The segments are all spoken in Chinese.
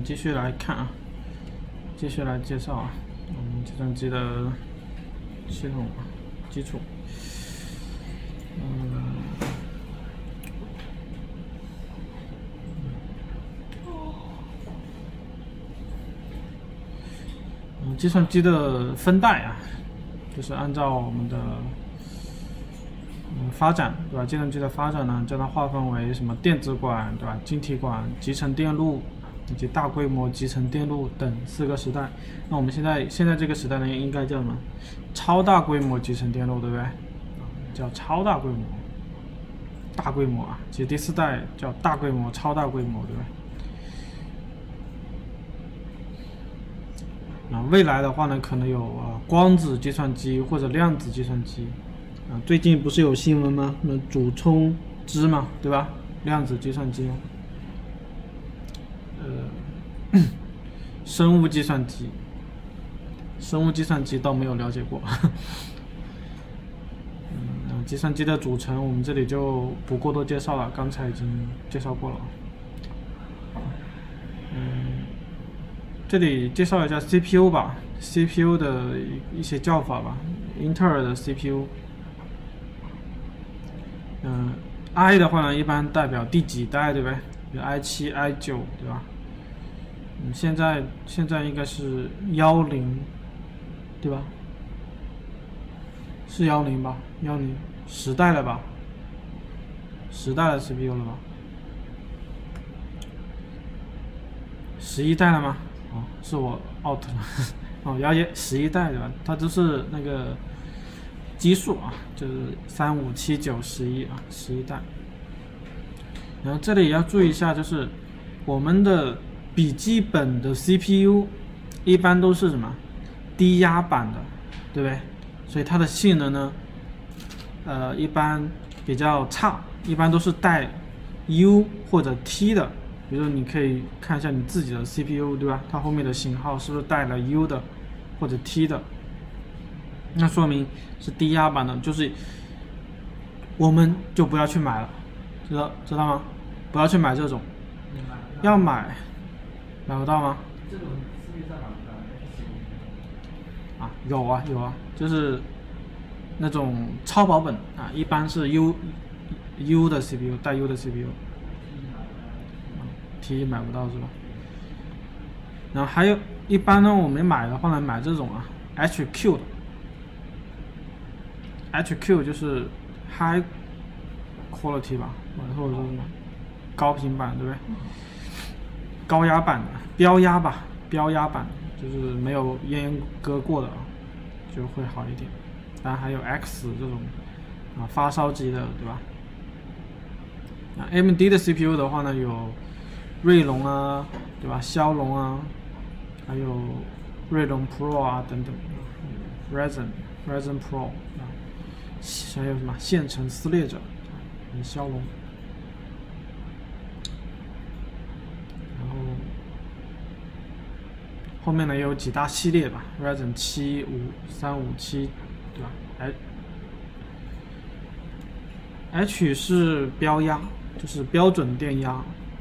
继续来看啊，继续来介绍啊，我们计算机的系统基础。计算机的分代啊，就是按照我们的发展，对吧？计算机的发展呢，将它划分为什么电子管，对吧？晶体管、集成电路以及大规模集成电路等4个时代。那我们现在这个时代呢，应该叫什么？超大规模集成电路，对不对？叫超大规模，大规模啊。其实第4代叫大规模、超大规模，对吧？未来的话呢，可能有光子计算机或者量子计算机。最近不是有新闻吗？那主冲之嘛，对吧？量子计算机。生物计算机，倒没有了解过。计算机的组成我们这里就不过多介绍了，刚才已经介绍过了。这里介绍一下 CPU 吧 ，CPU 的一些叫法吧。英特尔的 CPU， I 的话呢，一般代表第几代，对不对？比如 i7、i9， 对吧？现在应该是10，对吧？是10吧？10代了吧？10代的 CPU 了吧？11代了吗？是我 out 了。11代对吧？它就是那个基数啊，就是3、5、7、9、11啊，11代。然后这里也要注意一下，就是我们的笔记本的 CPU 一般都是什么低压版的，对不对？所以它的性能呢，一般比较差，一般都是带 U 或者 T 的。比如说，你可以看一下你自己的 CPU， 对吧？它后面的型号是不是带了 U 的或者 T 的？那说明是低压版的，就是我们就不要去买了，知道吗？不要去买这种，要买不到吗？ 这种市面上买不到。 有啊，就是那种超薄本啊，一般是 U 的 CPU， 带 U 的 CPU。T 买不到是吧？然后还有一般呢，我们买的话呢，买这种HQ 的 ，HQ 就是 High Quality 吧，或者说什么高频版，对不对？高压版的标压版就是没有阉割过的就会好一点。当然还有 X 这种发烧级的，对吧？AMD 的 CPU 的话呢，有锐龙啊，对吧？骁龙啊，还有锐龙 Pro 啊等等 ，Ryzen Pro 还有什么线程撕裂者，骁龙。然后后面呢也有几大系列吧 ，Ryzen 7、357，对吧？H 是标压，就是标准电压。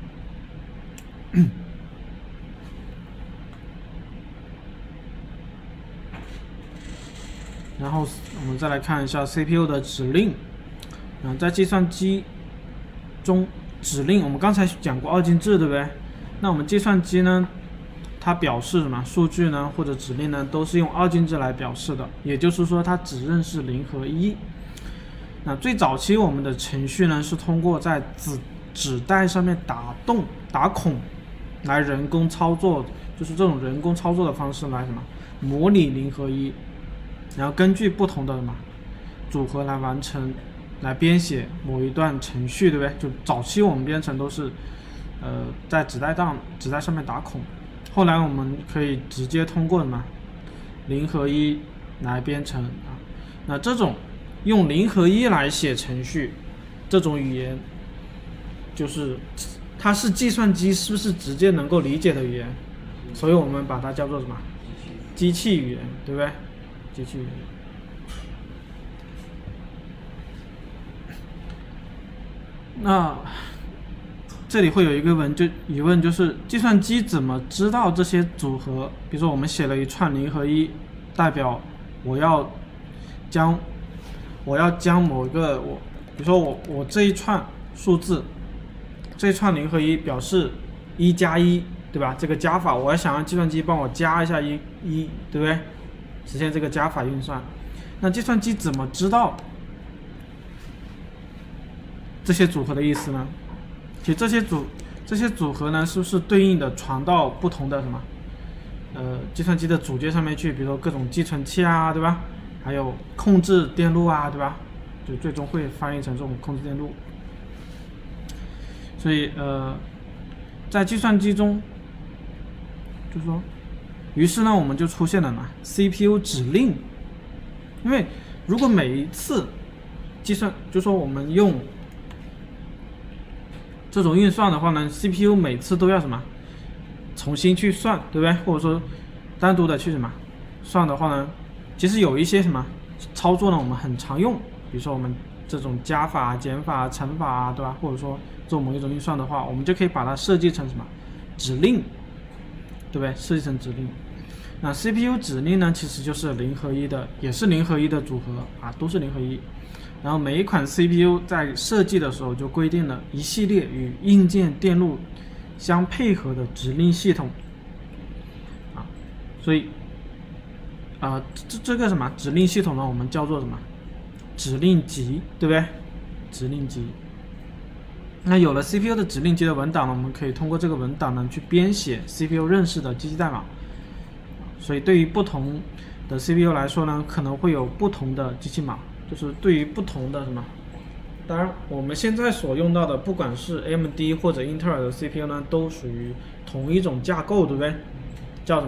然后我们再来看一下 CPU 的指令。在计算机中，指令我们刚才讲过二进制，对不对？那我们计算机呢，它表示什么数据呢，或者指令呢，都是用二进制来表示的。也就是说，它只认识0和1。那最早期我们的程序呢，是通过在纸带上面打孔来人工操作，就是这种人工操作的方式来模拟0和1，然后根据不同的组合来编写某一段程序，对不对？就早期我们编程都是在纸带上面打孔，后来我们可以直接通过0和1来编程那这种用0和1来写程序，这种语言就是它是计算机是不是直接能够理解的语言，所以我们把它叫做什么？机器语言，对不对？机器语言。那这里会有一个疑问，就是计算机怎么知道这些组合？比如说我们写了一串0和1，代表我要将某一个比如说我这一串数字，这一串0和1表示1加1，对吧？这个加法我要想让计算机帮我加一下1，对不对？实现这个加法运算。那计算机怎么知道这些组合的意思呢？其实这些组合呢，是不是对应的传到不同的计算机的组件上面去？比如说各种寄存器啊，对吧？还有控制电路啊，对吧？就最终会翻译成这种控制电路。所以在计算机中，就是说，于是呢，我们就出现了嘛 CPU 指令。因为如果每一次计算，就说我们用这种运算的话呢 ，CPU 每次都要重新去算，对不对？或者说单独的去算的话呢，其实有一些操作呢，我们很常用，比如说我们这种加法、减法、乘法啊，对吧？或者说做某一种运算的话，我们就可以把它设计成指令，对不对？设计成指令。那 CPU 指令呢，其实就是0和1的，也是0和1的组合啊，都是0和1。然后每一款 CPU 在设计的时候就规定了一系列与硬件电路相配合的指令系统啊，所以这个指令系统呢，我们叫做指令集，对不对？指令集。那有了 CPU 的指令集的文档呢，我们可以通过这个文档呢去编写 CPU 认识的机器代码。所以对于不同的 CPU 来说呢，可能会有不同的机器码，就是对于不同的当然我们现在所用到的，不管是 AMD 或者英特尔的 CPU 呢，都属于同一种架构，对不对？叫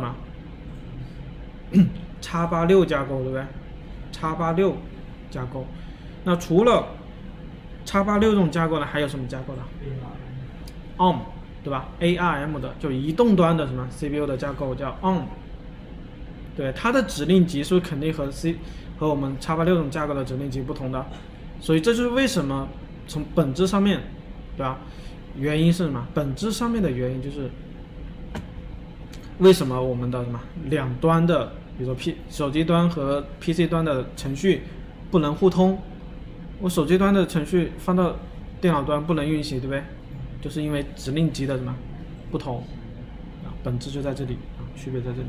X86 架构，对不对？X86 架构。那除了 X86 这种架构呢，还有什么架构呢 ？ARM， 对吧 ？ARM 的就移动端的CPU 的架构叫 ARM。对，它的指令集是肯定和我们 X86 这种架构的指令集不同的，所以这就是为什么从本质上面，对吧？原因是什么？本质上面的原因就是为什么我们的两端的，比如说手机端和 PC 端的程序不能互通，我手机端的程序放到电脑端不能运行，对不对？就是因为指令集的不同啊，本质就在这里啊，区别在这里。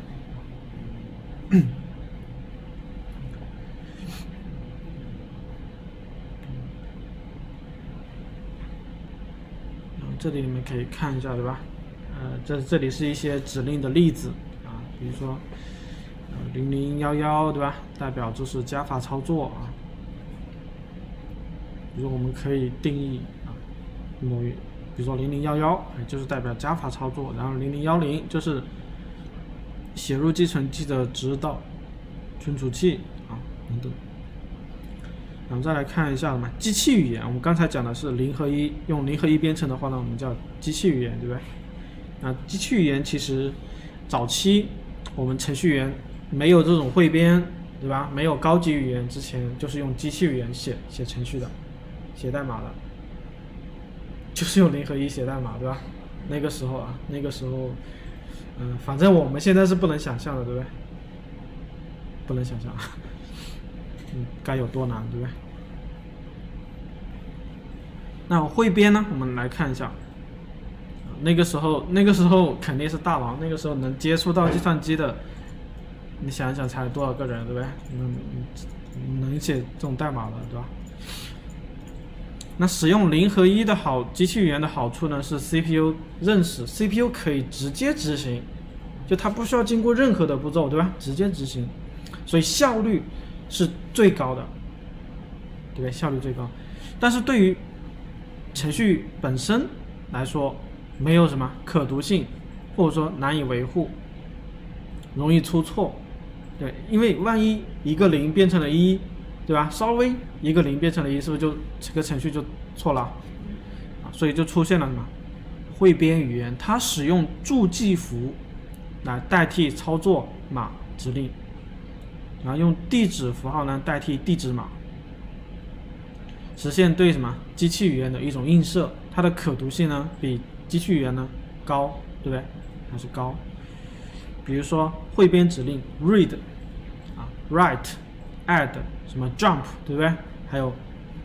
这里你们可以看一下，对吧？这里是一些指令的例子啊，比如说0011，对吧？代表这是加法操作啊。比如我们可以定义啊，比如说0011就是代表加法操作，然后0010就是写入计存器的指导存储器啊等等。然后再来看一下机器语言，我们刚才讲的是0和1，用0和1编程的话呢，我们叫机器语言，对不对？那机器语言其实早期我们程序员没有这种汇编，对吧？没有高级语言之前，就是用机器语言写程序的，写代码的，就是用0和1写代码，对吧？那个时候，反正我们现在是不能想象的，对不对？不能想象。该有多难，对不对？那汇编呢？我们来看一下，那个时候肯定是大王，那个时候能接触到计算机的，你想一想才有多少个人，对不对？能写这种代码的，对吧？那使用0和1的机器语言的好处呢，是 CPU 认识 ，CPU 可以直接执行，就它不需要经过任何的步骤，对吧？直接执行，所以效率是最高的，对不对？效率最高，但是对于程序本身来说，没有可读性，或者说难以维护，容易出错，对，因为万一一个0变成了1，对吧？稍微一个0变成了1，是不是就这个程序就错了？所以就出现了汇编语言，它使用助记符来代替操作码指令。然后用地址符号呢代替地址码，实现对机器语言的一种映射， 它的可读性呢比机器语言呢高，对不对？还是高。比如说汇编指令 read 啊 write add 什么 jump， 对不对？还有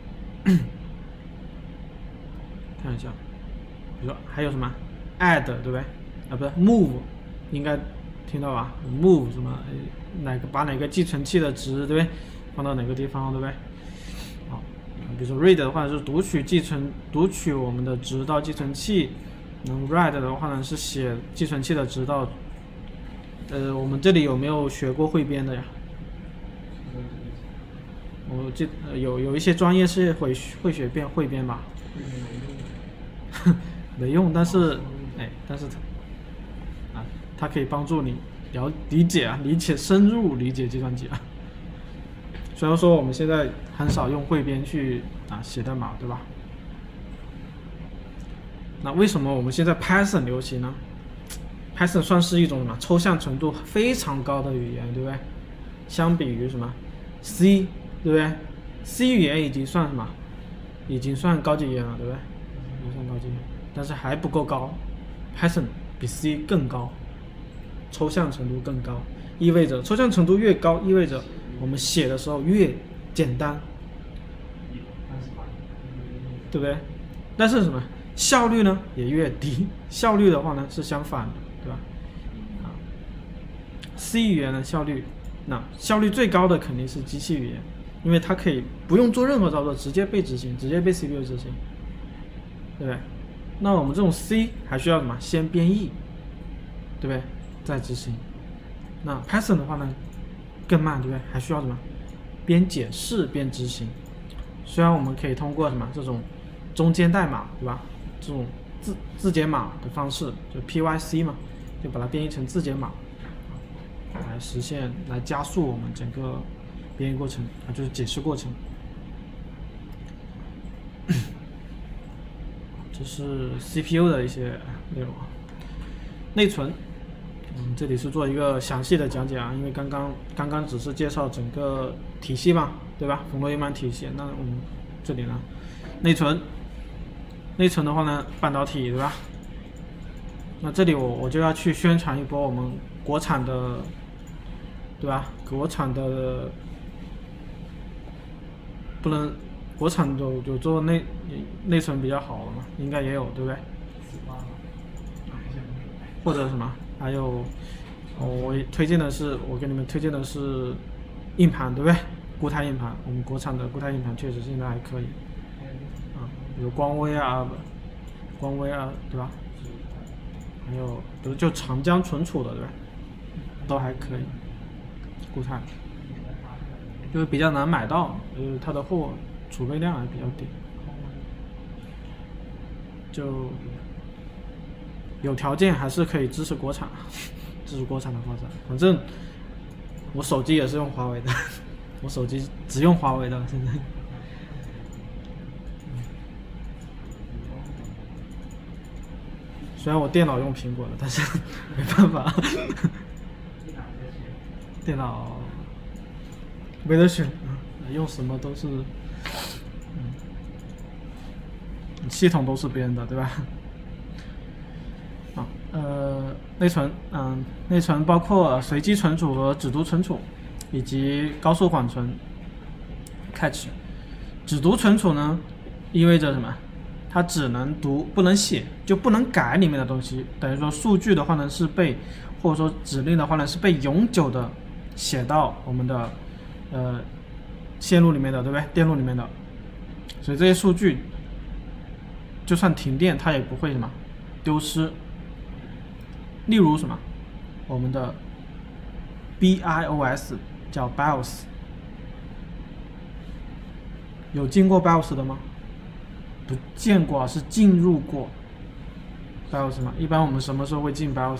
看一下，比如说还有什么 add， 对不对？啊，不是 move， 应该听到吧 ？move 什么把哪个寄存器的值，对不对？放到哪个地方，对不对？好，比如说 read 的话是读取我们的值到寄存器，write 的话呢是写寄存器的值到。我们这里有没有学过汇编的呀？我记有一些专业是会学汇编吧？没用，但是它可以帮助你理解深入理解计算机啊。虽然说我们现在很少用汇编去写代码，对吧？那为什么我们现在 Python 流行呢？Python 算是一种什么抽象程度非常高的语言，对不对？相比于什么 C， 对不对 ？C 语言已经算什么？已经算高级语言了，对不对？已经算高级语言，但是还不够高。Python 比 C 更高，抽象程度更高，意味着抽象程度越高，意味着我们写的时候越简单，对不对？但是什么效率呢也越低？效率的话呢是相反的。对吧？C 语言的效率最高的肯定是机器语言，因为它可以不用做任何操作，直接被执行，直接被 CPU 执行，对不对？那我们这种 C 还需要什么？先编译，对不对？再执行。那 Python 的话呢，更慢，对不对？还需要什么？边解释边执行。虽然我们可以通过什么这种中间代码，对吧？这种字节码的方式，就 PYC 嘛。就把它编译成字节码，来加速我们整个编译过程就是解释过程。这是 CPU 的一些内容。内存，这里是做一个详细的讲解啊，因为刚刚只是介绍整个体系嘛，对吧？冯诺依曼体系。那我们这里呢，内存的话呢，半导体，对吧？那这里我就要去宣传一波我们国产的，对吧？国产的不能，国产有做内存比较好的嘛？应该也有，对不对？或者什么？还有，我给你们推荐的是硬盘，对不对？固态硬盘，我们国产的固态硬盘确实现在还可以，比如光威啊，对吧？还有比如就长江存储的，对吧？都还可以，固态，就是比较难买到，它的货储备量还比较低，就有条件还是可以支持国产的发展。反正我手机也是用华为的，我手机只用华为的现在。虽然我电脑用苹果的，但是没办法，电脑没得选，用什么都是，系统都是别人的，对吧？内存包括随机存储和只读存储，以及高速缓存 （cache）。只读存储呢，意味着什么？它只能读不能写，就不能改里面的东西。等于说数据的话呢是被，或者说指令的话呢是被永久的写到我们的线路里面的，对不对？电路里面的。所以这些数据就算停电它也不会什么丢失。例如什么，我们的 BIOS 叫 BIOS， 有进过 BIOS 的吗？不见过，是进入过 BIOS 吗？一般我们什么时候会进 BIOS？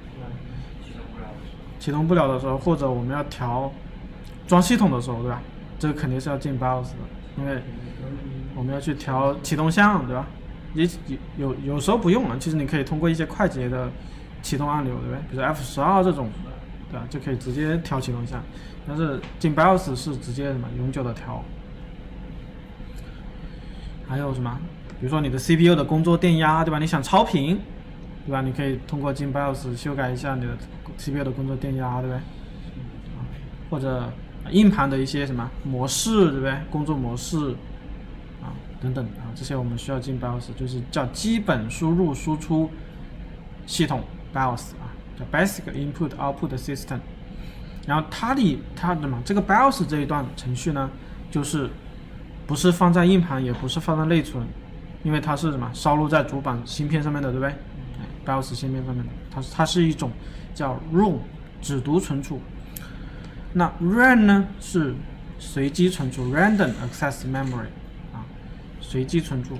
启动不了的时候，或者我们要装系统的时候，对吧？这个肯定是要进 BIOS 的，因为我们要去调启动项，对吧？有时候不用了，其实你可以通过一些快捷的启动按钮，对不对？比如 F12这种，对吧？就可以直接调启动项。但是进 BIOS 是直接什么永久的调。还有什么比如说你的 CPU 的工作电压，对吧？你想超频，对吧？你可以通过进 BIOS 修改一下你的 CPU 的工作电压，对不对？或者硬盘的一些什么模式，对不对？工作模式啊等等啊，这些我们需要进 BIOS， 就是叫基本输入输出系统 BIOS 啊，叫 Basic Input Output System。然后它什么这个 BIOS 这一段程序呢，就是不是放在硬盘，也不是放在内存，因为它是什么烧录在主板芯片上面的，对不对？BIOS 芯片上面的，它是一种叫 ROM 只读存储。那 RAM 呢是随机存储 Random Access Memory 啊，随机存储。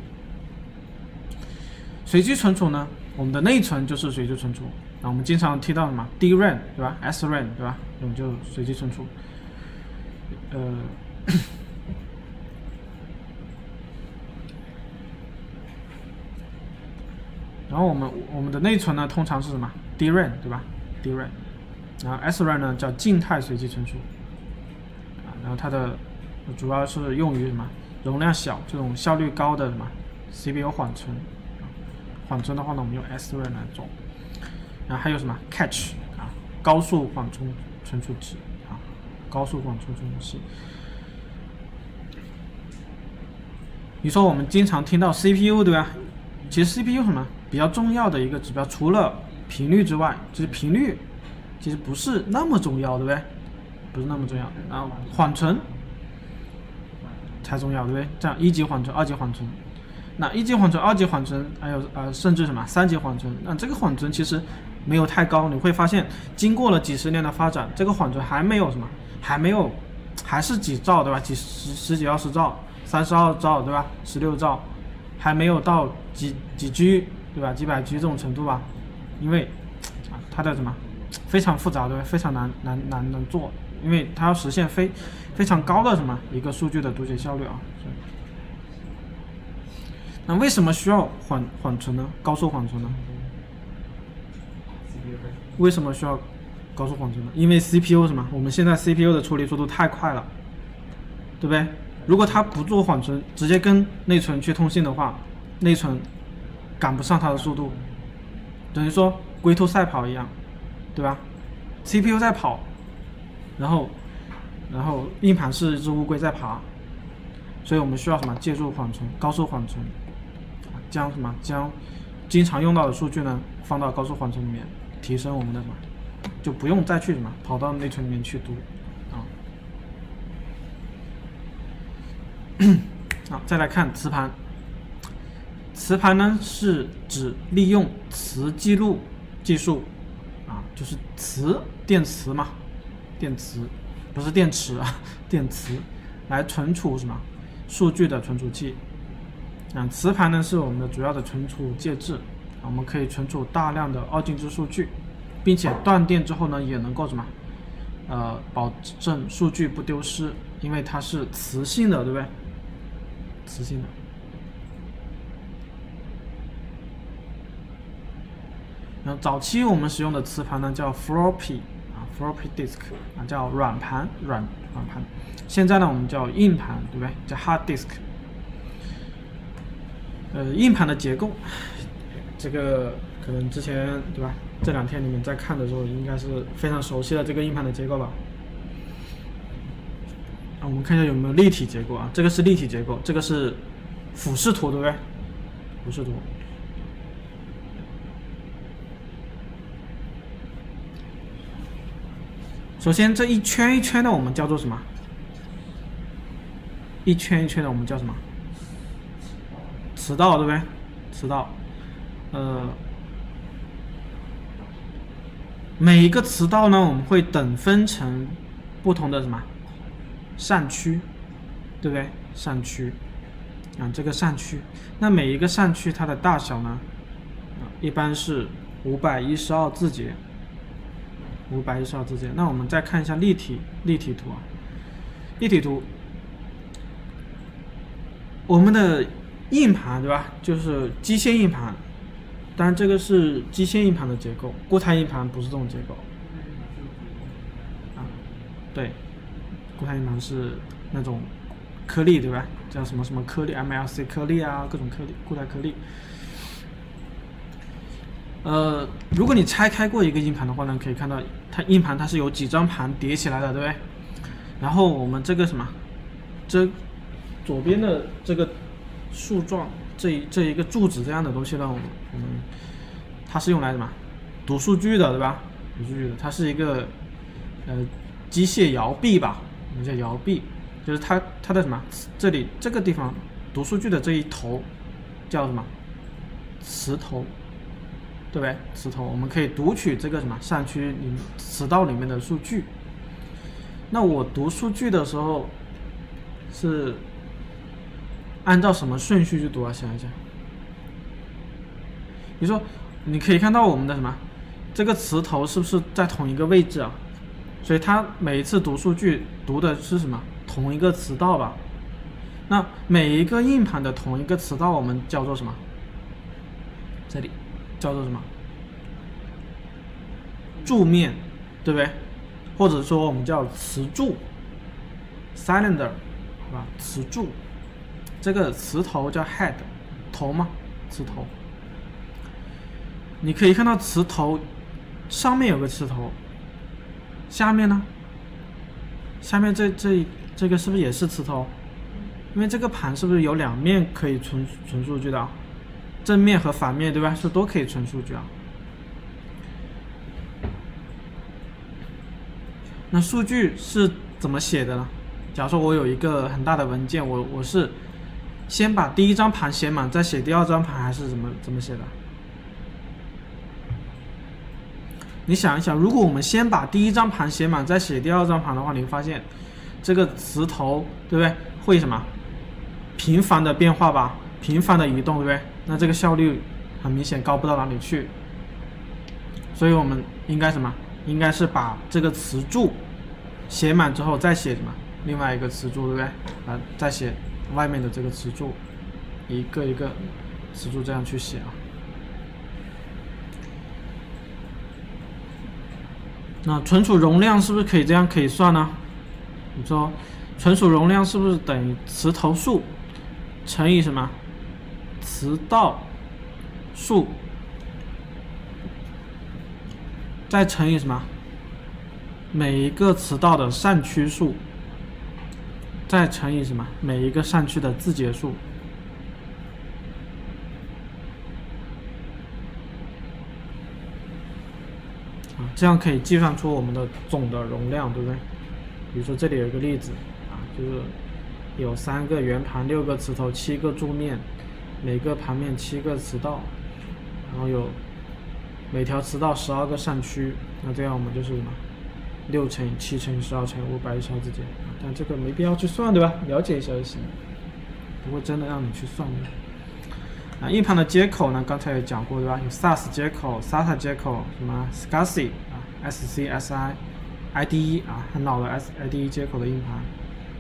随机存储呢，我们的内存就是随机存储。我们经常提到什么 DRAM 对吧 ？SRAM 对吧？我们就随机存储。然后我们的内存呢，通常是什么 DRAM 对吧 ？DRAM。然后 SRAM 呢叫静态随机存储，然后它的主要是用于什么容量小、这种效率高的什么 CPU 缓存。缓存的话呢，我们用 SRAM 来做。然后还有什么 Cache 啊，高速缓冲存储器啊，高速缓冲存储器。你说我们经常听到 CPU 对吧？其实 CPU 什么比较重要的一个指标，除了频率之外，其实频率其实不是那么重要，对不对？不是那么重要。然后缓存才重要，对不对？这样1级缓存、2级缓存。那1级缓存、2级缓存，还有甚至什么3级缓存，那这个缓存其实没有太高，你会发现经过了几十年的发展，这个缓存还没有什么，还是几兆，对吧？十几20兆、32兆，对吧？16兆，还没有到几 G， 对吧？几百 G 这种程度吧，因为它的什么非常复杂，对吧？非常难做，因为它要实现非常高的什么一个数据的读写效率啊。那为什么需要缓存呢？高速缓存呢？为什么需要高速缓存呢？因为 CPU 什么？我们现在 CPU 的处理速度太快了，对不对？如果它不做缓存，直接跟内存去通信的话，内存赶不上它的速度，等于说龟兔赛跑一样，对吧 ？CPU 在跑，然后硬盘是一只乌龟在爬，所以我们需要什么？借助缓存，高速缓存。将经常用到的数据呢放到高速缓存里面，提升我们的什么，就不用再去什么跑到内存里面去读啊。好，再来看磁盘。磁盘呢是指利用磁记录技术啊，就是电磁嘛，电磁不是电池啊，电磁来存储什么数据的存储器。磁盘呢是我们的主要的存储介质，我们可以存储大量的二进制数据，并且断电之后呢也能够什么保证数据不丢失，因为它是磁性的，对不对？磁性的。然后早期我们使用的磁盘呢叫 floppy disk 叫软盘。现在呢我们叫硬盘，对不对？叫 hard disk。硬盘的结构，这个可能之前对吧？这2天你们在看的时候，应该是非常熟悉的这个硬盘的结构吧？我们看一下有没有立体结构啊？这个是立体结构，这个是俯视图，对不对？俯视图。首先这一圈一圈的我们叫做什么？一圈一圈的我们叫什么？磁道，对不对？磁道，每一个磁道呢，我们会等分成不同的什么扇区，对不对？扇区，这个扇区，那每一个扇区它的大小呢，一般是512字节，512字节。那我们再看一下立体图啊，立体图，我们的硬盘对吧？就是机械硬盘，当然这个是机械硬盘的结构，固态硬盘不是这种结构。对，固态硬盘是那种颗粒，对吧？叫什么什么颗粒 ，MLC 颗粒啊，各种颗粒，固态颗粒。如果你拆开过一个硬盘的话呢，可以看到它硬盘它是由几张盘叠起来的，对不对？然后我们这个什么，这左边的这个树状这一个柱子这样的东西呢，我们它是用来什么？读数据的，对吧？读数据的，它是一个机械摇臂吧，我们叫摇臂，就是它的什么？这里这个地方读数据的这一头叫什么？磁头，对不对？磁头，我们可以读取这个什么扇区磁道里面的数据。那我读数据的时候是按照什么顺序去读啊？想一想，比如说你可以看到我们的什么，这个磁头是不是在同一个位置啊？所以它每一次读数据读的是什么？同一个磁道吧。那每一个硬盘的同一个磁道我们叫做什么？这里叫做什么？柱面，对不对？或者说我们叫磁柱 cylinder， 是吧？磁柱，这个磁头叫 head， 头嘛，磁头。你可以看到磁头上面有个磁头，下面呢？下面这个是不是也是磁头？因为这个盘是不是有两面可以存数据的啊？正面和反面，对吧？是都可以存数据啊。那数据是怎么写的呢？假如说我有一个很大的文件，我是先把第一张盘写满，再写第二张盘，还是怎么写的？你想一想，如果我们先把第一张盘写满，再写第二张盘的话，你会发现这个磁头，对不对？会什么？频繁的变化吧，频繁的移动，对不对？那这个效率很明显高不到哪里去。所以我们应该什么？应该是把这个磁柱写满之后，再写什么？另外一个磁柱，对不对？啊，再写外面的这个磁柱，一个一个磁柱这样去写啊。那存储容量是不是可以这样可以算呢？你说存储容量是不是等于磁头数乘以什么？磁道数再乘以什么？每一个磁道的扇区数，再乘以什么？每一个扇区的字节数。这样可以计算出我们的总的容量，对不对？比如说这里有一个例子啊，就是有3个圆盘、6个磁头、7个柱面，每个盘面7个磁道，然后有每条磁道12个扇区，那这样我们就是什么？6乘以7乘以12乘以512字节，但这个没必要去算，对吧？了解一下就行，不会真的让你去算的。硬盘的接口呢，刚才也讲过，对吧？有 SAS 接口、SATA 接口，什么 SCSI 啊、SCSI、IDE 啊，很老的 IDE 接口的硬盘，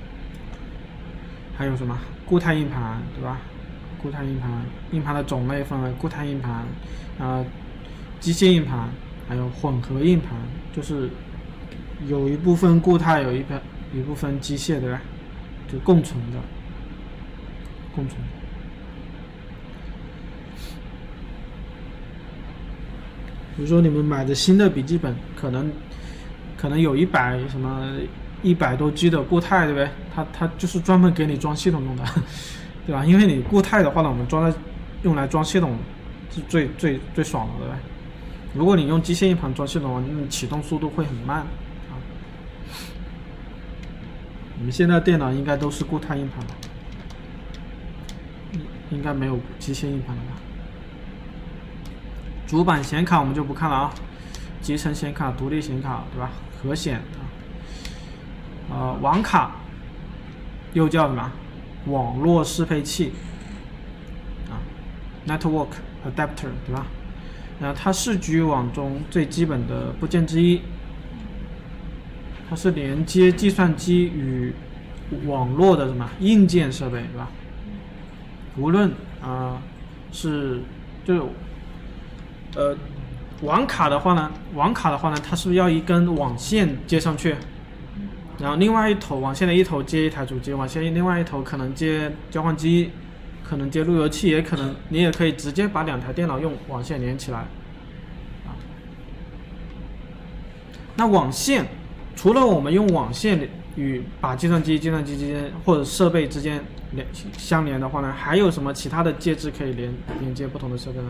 还有什么固态硬盘，对吧？固态硬盘，硬盘的种类分为固态硬盘、机械硬盘，还有混合硬盘，就是有一部分固态，有一部分机械，对吧？就共存的，共存。比如说你们买的新的笔记本，可能有100多 G 的固态，对不对？它就是专门给你装系统用的，对吧？因为你固态的话呢，我们用来装系统是最爽的，对吧？如果你用机械硬盘装系统，你启动速度会很慢啊。你们现在电脑应该都是固态硬盘吧？应该没有机械硬盘了吧？主板显卡我们就不看了啊，集成显卡、独立显卡，对吧？核显啊，网卡又叫什么？网络适配器啊 ，network adapter， 对吧？它是局域网中最基本的部件之一，它是连接计算机与网络的什么硬件设备，对吧？无论网卡的话呢，它是不是要一根网线接上去？ 然后另外一头网线的一头接一台主机，网线另外一头可能接交换机，可能接路由器，也可能你也可以直接把2台电脑用网线连起来。那网线除了我们用网线与把计算机之间或者设备之间相连的话呢，还有什么其他的介质可以连接不同的设备呢？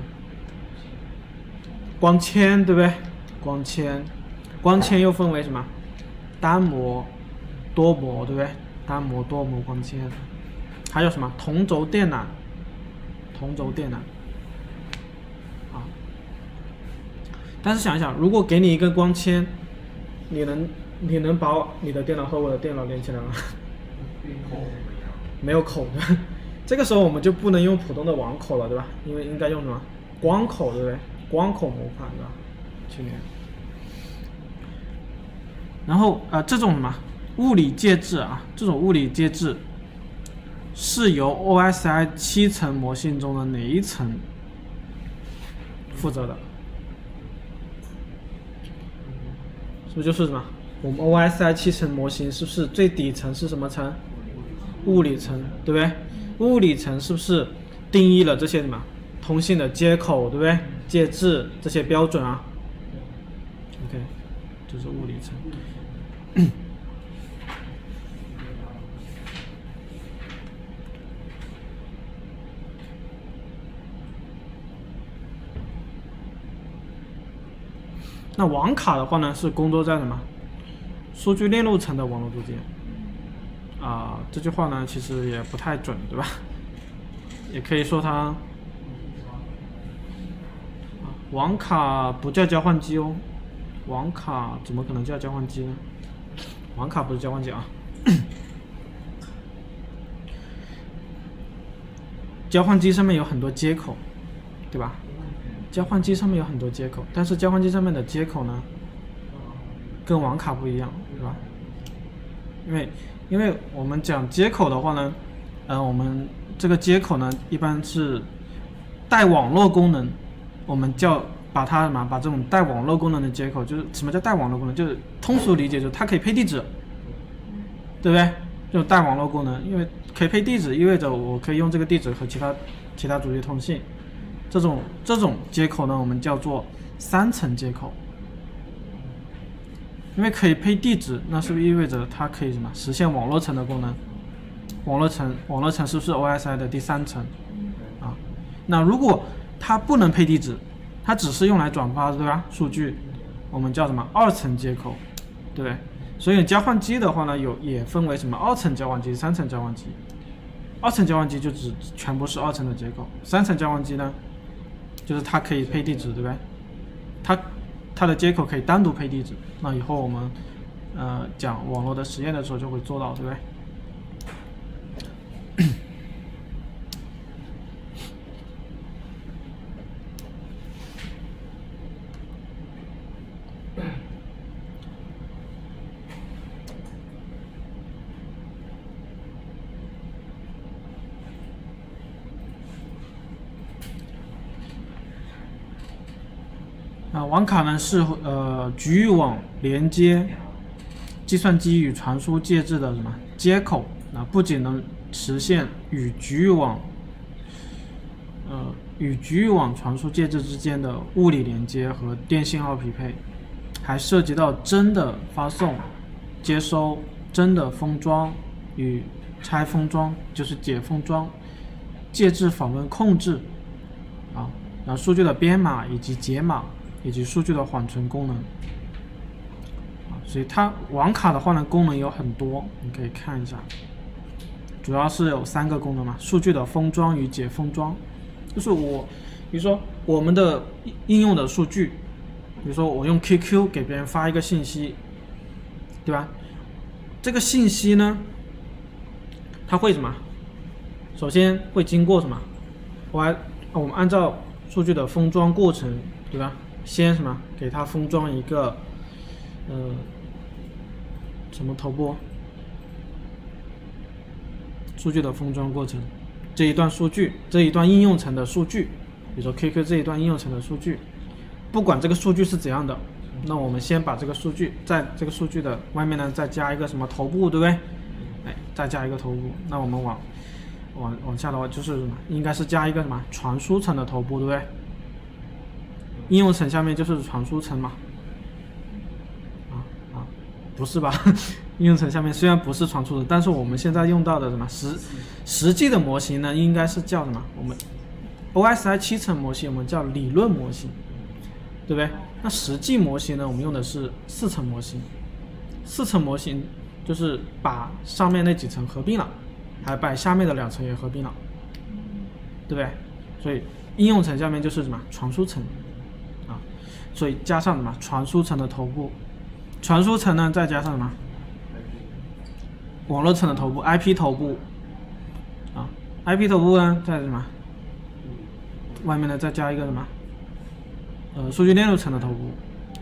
光纤，对不对？光纤又分为什么？单模、多模，对不对？单模、多模光纤，还有什么？同轴电缆，啊。但是想一想，如果给你一根光纤，你能把你的电脑和我的电脑连起来吗？没有口的，这个时候我们就不能用普通的网口了，对吧？因为应该用什么？光口，对不对？光口模块，对吧？去连。然后这种什么物理介质啊，这种物理介质是由 OSI 7层模型中的哪一层负责的？是不是就是什么？我们 OSI 7层模型是不是最底层是什么层？物理层，对不对？物理层是不是定义了这些什么通信的接口，对不对？介质这些标准啊 ？OK， 这是物理层。那网卡的话呢，是工作在什么？数据链路层的网络中间。这句话呢，其实也不太准，对吧？也可以说它，网卡不叫交换机哦，网卡怎么可能叫交换机呢？网卡不是交换机啊。交换机上面有很多接口，对吧？交换机上面有很多接口，但是交换机上面的接口呢，跟网卡不一样，对吧？因为我们讲接口的话呢，我们这个接口呢，一般是带网络功能，我们把这种带网络功能的接口，就是什么叫带网络功能？就是通俗理解就是它可以配地址，对不对？就带网络功能，因为可以配地址，意味着我可以用这个地址和其他主机通信。这种接口呢，我们叫做3层接口。因为可以配地址，那是不是意味着它可以什么实现网络层的功能？网络层是不是 OSI 的第3层啊？那如果它不能配地址，它只是用来转发，对吧？数据，我们叫什么2层接口，对不对？所以交换机的话呢，也分为什么2层交换机、3层交换机。2层交换机就全部是2层的接口，3层交换机呢，就是它可以配地址，对不对？它的接口可以单独配地址。那以后我们讲网络的实验的时候就会做到，对不对？网卡呢是局域网连接计算机与传输介质的什么接口？不仅能实现与局域网传输介质之间的物理连接和电信号匹配，还涉及到真的发送、接收、真的封装与拆封装，就是解封装、介质访问控制然后数据的编码以及解码。以及数据的缓存功能所以它网卡的话呢，功能有很多，你可以看一下，主要是有3个功能嘛，数据的封装与解封装，就是比如说我们的应用的数据，比如说我用 QQ 给别人发一个信息，对吧？这个信息呢，它会什么？首先会经过什么？我们按照数据的封装过程，对吧？先什么？给它封装一个什么头部？数据的封装过程，这一段数据，这一段应用层的数据，比如说 QQ 这一段应用层的数据，不管这个数据是怎样的， 那我们先把这个数据在这个数据的外面呢再加一个什么头部，对不对？哎，再加一个头部，那我们往下的话就是什么？应该是加一个什么传输层的头部，对不对？应用层下面就是传输层嘛。不是吧？应用层下面虽然不是传输层，但是我们现在用到的什么实际的模型呢，应该是叫什么？我们 OSI 7层模型我们叫理论模型，对不对？那实际模型呢，我们用的是4层模型。4层模型就是把上面那几层合并了，还把下面的2层也合并了，对不对？所以应用层下面就是什么传输层啊，所以加上什么传输层的头部。传输层呢，再加上什么？网络层的头部 ，IP 头部，啊 ，IP 头部呢，再什么？外面呢再加一个什么？数据链路层的头部，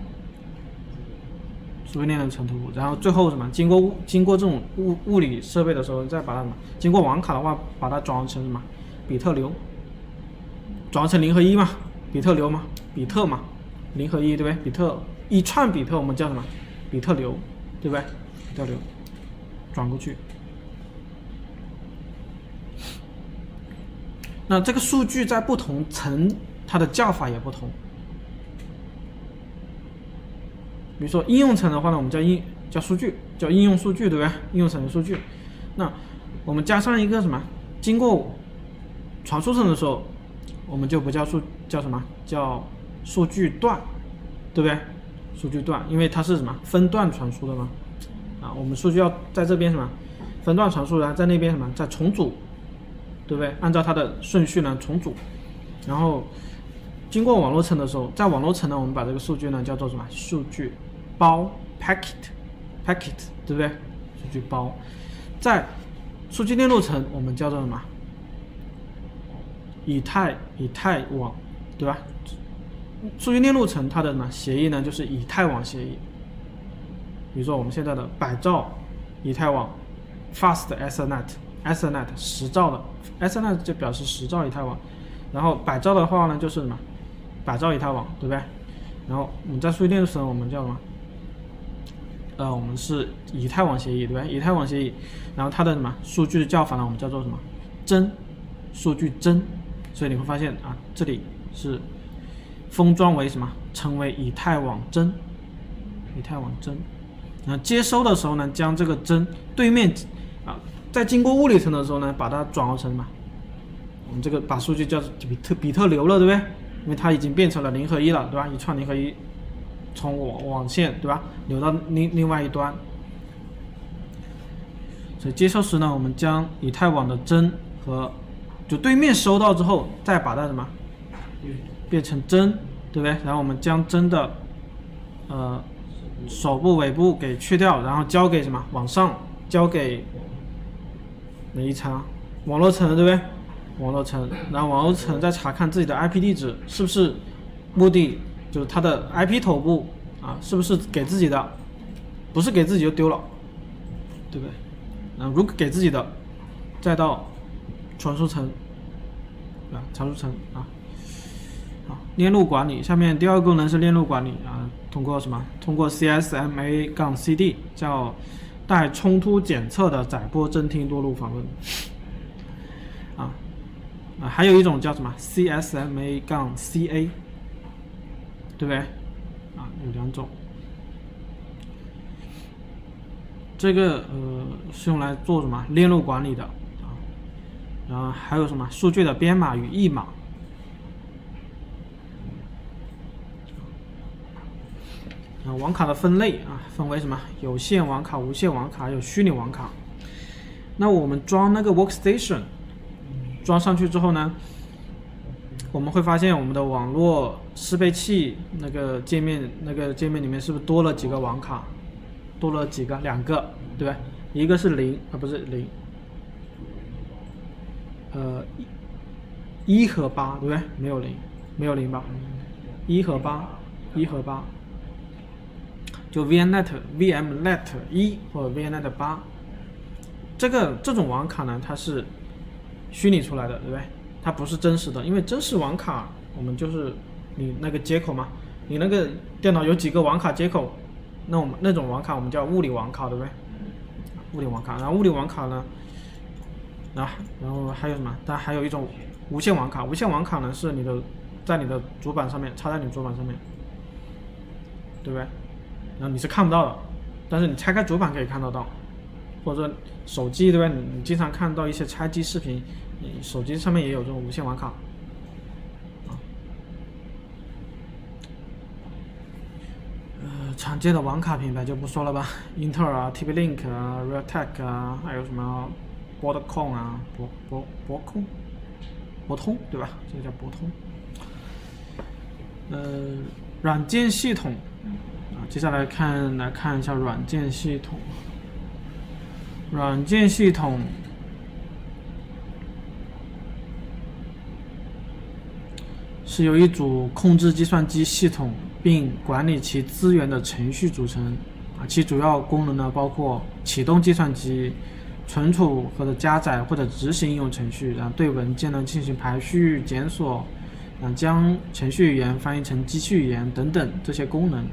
数据链路层头部，然后最后什么？经过这种物理设备的时候，再把它什么？经过网卡的话，把它转换成什么？比特流，转换成0和1嘛，比特流嘛，比特嘛，0和1对不对？比特一串比特我们叫什么？比特流，对不对？比特流转过去。那这个数据在不同层，它的叫法也不同。比如说应用层的话呢，我们叫数据，叫应用数据，对不对？应用层的数据。那我们加上一个什么？经过传输层的时候，我们就不叫叫什么？叫数据段，对不对？数据段，因为它是什么分段传输的嘛，啊，我们数据要在这边什么分段传输，然后在那边什么再重组，对不对？按照它的顺序呢重组，然后经过网络层的时候，在网络层呢，我们把这个数据呢叫做什么数据包 packet， 对不对？数据包，在数据链路层我们叫做什么以太网，对吧？数据链路层它的什么协议呢？就是以太网协议。比如说我们现在的100兆以太网 ，fast Ethernet 10兆的 Ethernet 就表示10兆以太网，然后100兆的话呢就是什么100兆以太网，对不对？然后我们在数据链路层我们叫什么？我们是以太网协议，对不对？以太网协议，然后它的什么数据的叫法呢？我们叫做什么？帧，数据帧。所以你会发现啊，这里是封装为什么？称为以太网帧，以太网帧。那接收的时候呢，将这个帧对面啊，在经过物理层的时候呢，把它转化成什么？我们这个把数据叫做比特流了，对不对？因为它已经变成了0和1了，对吧？一串0和1，从网线对吧，流到另外一端。所以接收时呢，我们将以太网的帧和就对面收到之后，再把它什么变成帧，对不对？然后我们将帧的首部尾部给去掉，然后交给什么？往上交给哪一层啊？网络层，对不对？网络层，然后网络层再查看自己的 IP 地址是不是目的，就是它的 IP 头部啊，是不是给自己的？不是给自己就丢了，对不对？然后如果给自己的，再到传输层啊，传输层啊。好，链路管理，下面第二个功能是链路管理啊，通过什么？通过 CSMA-CD 叫带冲突检测的载波侦听多路访问还有一种叫什么 CSMA-CA， 对不对？啊，有2种。这个是用来做什么链路管理的啊？然后还有什么数据的编码与译码。网卡的分类啊，分为什么？有线网卡、无线网卡，还有虚拟网卡。那我们装那个 workstation， 装上去之后呢，我们会发现我们的网络适配器那个界面里面是不是多了几个网卡？多了几个？2个，对吧？一个是0不是0，1和8，对不对？没有0，没有0吧？1和8。就 VMnet 1或者 VMnet 8，这种网卡呢，它是虚拟出来的，对不对？它不是真实的，因为真实网卡我们就是你那个接口嘛， 你那个电脑有几个网卡接口，那我们那种网卡我们叫物理网卡，对不对？物理网卡，然后物理网卡呢，然后还有什么？但还有一种无线网卡，无线网卡呢是在你的主板上面插在你主板上面，对不对？然后你是看不到的，但是你拆开主板可以看得到，或者说手机，对吧？你经常看到一些拆机视频，你手机上面也有这种无线网卡。常见的网卡品牌就不说了吧，英特尔啊、TP-Link 啊、Realtek 啊，还有什么博德控啊、博通，对吧？这个叫博通。软件系统啊，接下来看一下软件系统。软件系统是由一组控制计算机系统并管理其资源的程序组成啊，其主要功能呢包括启动计算机、存储或者加载或者执行应用程序，然后对文件呢进行排序、检索，将程序语言翻译成机器语言等等这些功能。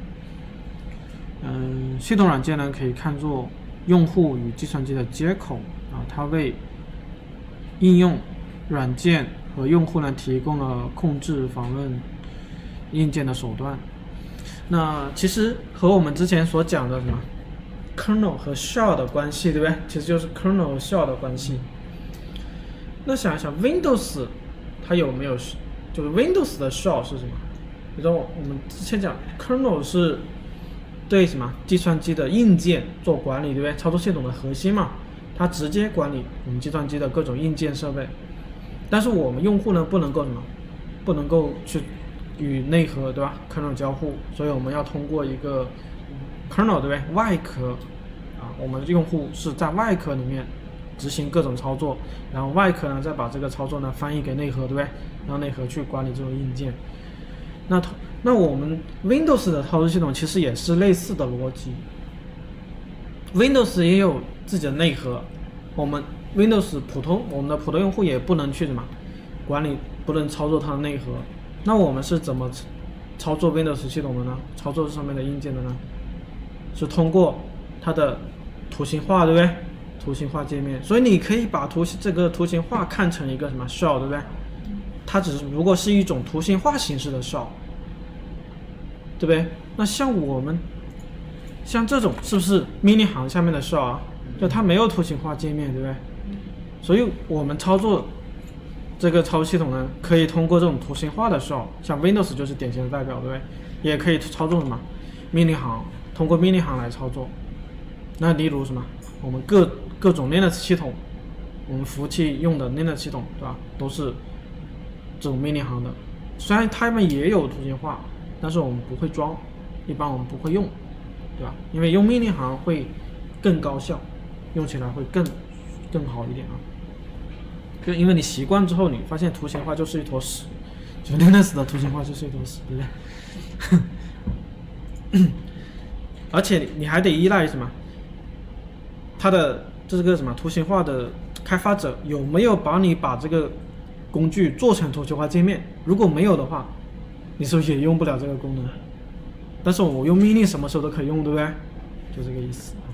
系统软件呢可以看作用户与计算机的接口啊，它为应用软件和用户呢提供了控制访问硬件的手段。那其实和我们之前所讲的什么 kernel 和 shell 的关系，对不对？其实就是 kernel 和 shell 的关系。那想一想 Windows 它有没有，就是 Windows 的 shell 是什么？比如说我们之前讲 kernel 是对什么计算机的硬件做管理，对不对？操作系统的核心嘛，它直接管理我们计算机的各种硬件设备。但是我们用户呢不能够什么，不能够去与内核，对吧 ？kernel 交互，所以我们要通过一个 kernel， 对不对？外壳啊，我们用户是在外壳里面执行各种操作，然后外壳呢再把这个操作呢翻译给内核，对不对？让内核去管理这种硬件。那我们 Windows 的操作系统其实也是类似的逻辑。Windows 也有自己的内核，我们 Windows 我们的普通用户也不能去什么管理，不能操作它的内核。那我们是怎么操作 Windows 系统的呢？操作上面的硬件的呢？是通过它的图形化，对不对？图形化界面。所以你可以把这个图形化看成一个什么 shell， 对不对？它如果是一种图形化形式的 shell， 对不对？那像这种是不是 mini 行下面的 shell 啊？就它没有图形化界面，对不对？所以我们操作这个操作系统呢，可以通过这种图形化的 shell， 像 Windows 就是典型的代表，对不对？也可以操作什么 mini 行，通过 mini 行来操作。那例如什么，我们各种 Linux 系统，我们服务器用的 Linux 系统，对吧？都是这种 mini 行的。虽然它们也有图形化，但是我们不会装，一般我们不会用，对吧？因为用 mini 行会更高效，用起来会更好一点啊。就因为你习惯之后，你发现图形化就是一坨屎，就 Linux 的图形化就是一坨屎，对不对？而且你还得依赖什么？它的这个什么图形化的开发者有没有把这个工具做成图形化界面？如果没有的话，你是不是也用不了这个功能？但是我用 mini 什么时候都可以用，对不对？就这个意思。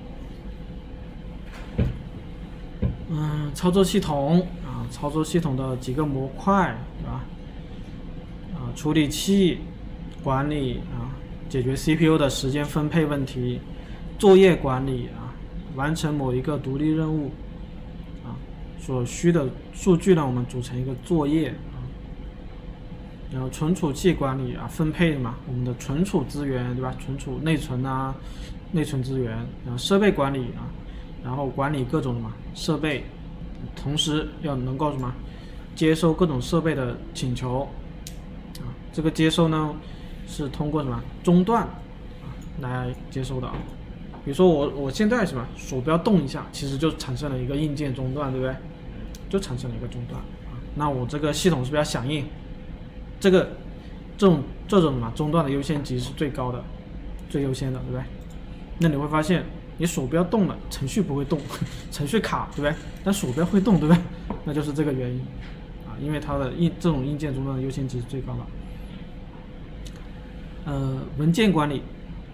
操作系统啊，操作系统的几个模块，对吧？处理器管理啊，解决 CPU 的时间分配问题，作业管理啊，完成某一个独立任务啊，所需的数据呢，我们组成一个作业啊。然后存储器管理啊，分配嘛，我们的存储资源，对吧？存储内存啊，内存资源，然后设备管理啊，然后管理各种什么设备，同时要能够什么接收各种设备的请求啊，这个接收呢是通过什么中断啊来接收的啊。比如说我现在什么鼠标动一下，其实就产生了一个硬件中断，对不对？就产生了一个中断啊。那我这个系统是不是要响应？这种什么中断的优先级是最高的，最优先的，对不对？那你会发现，你鼠标动了，程序不会动，程序卡，对不对？但鼠标会动，对不对？那就是这个原因啊，因为它的这种硬件中断的优先级是最高的。 文件管理，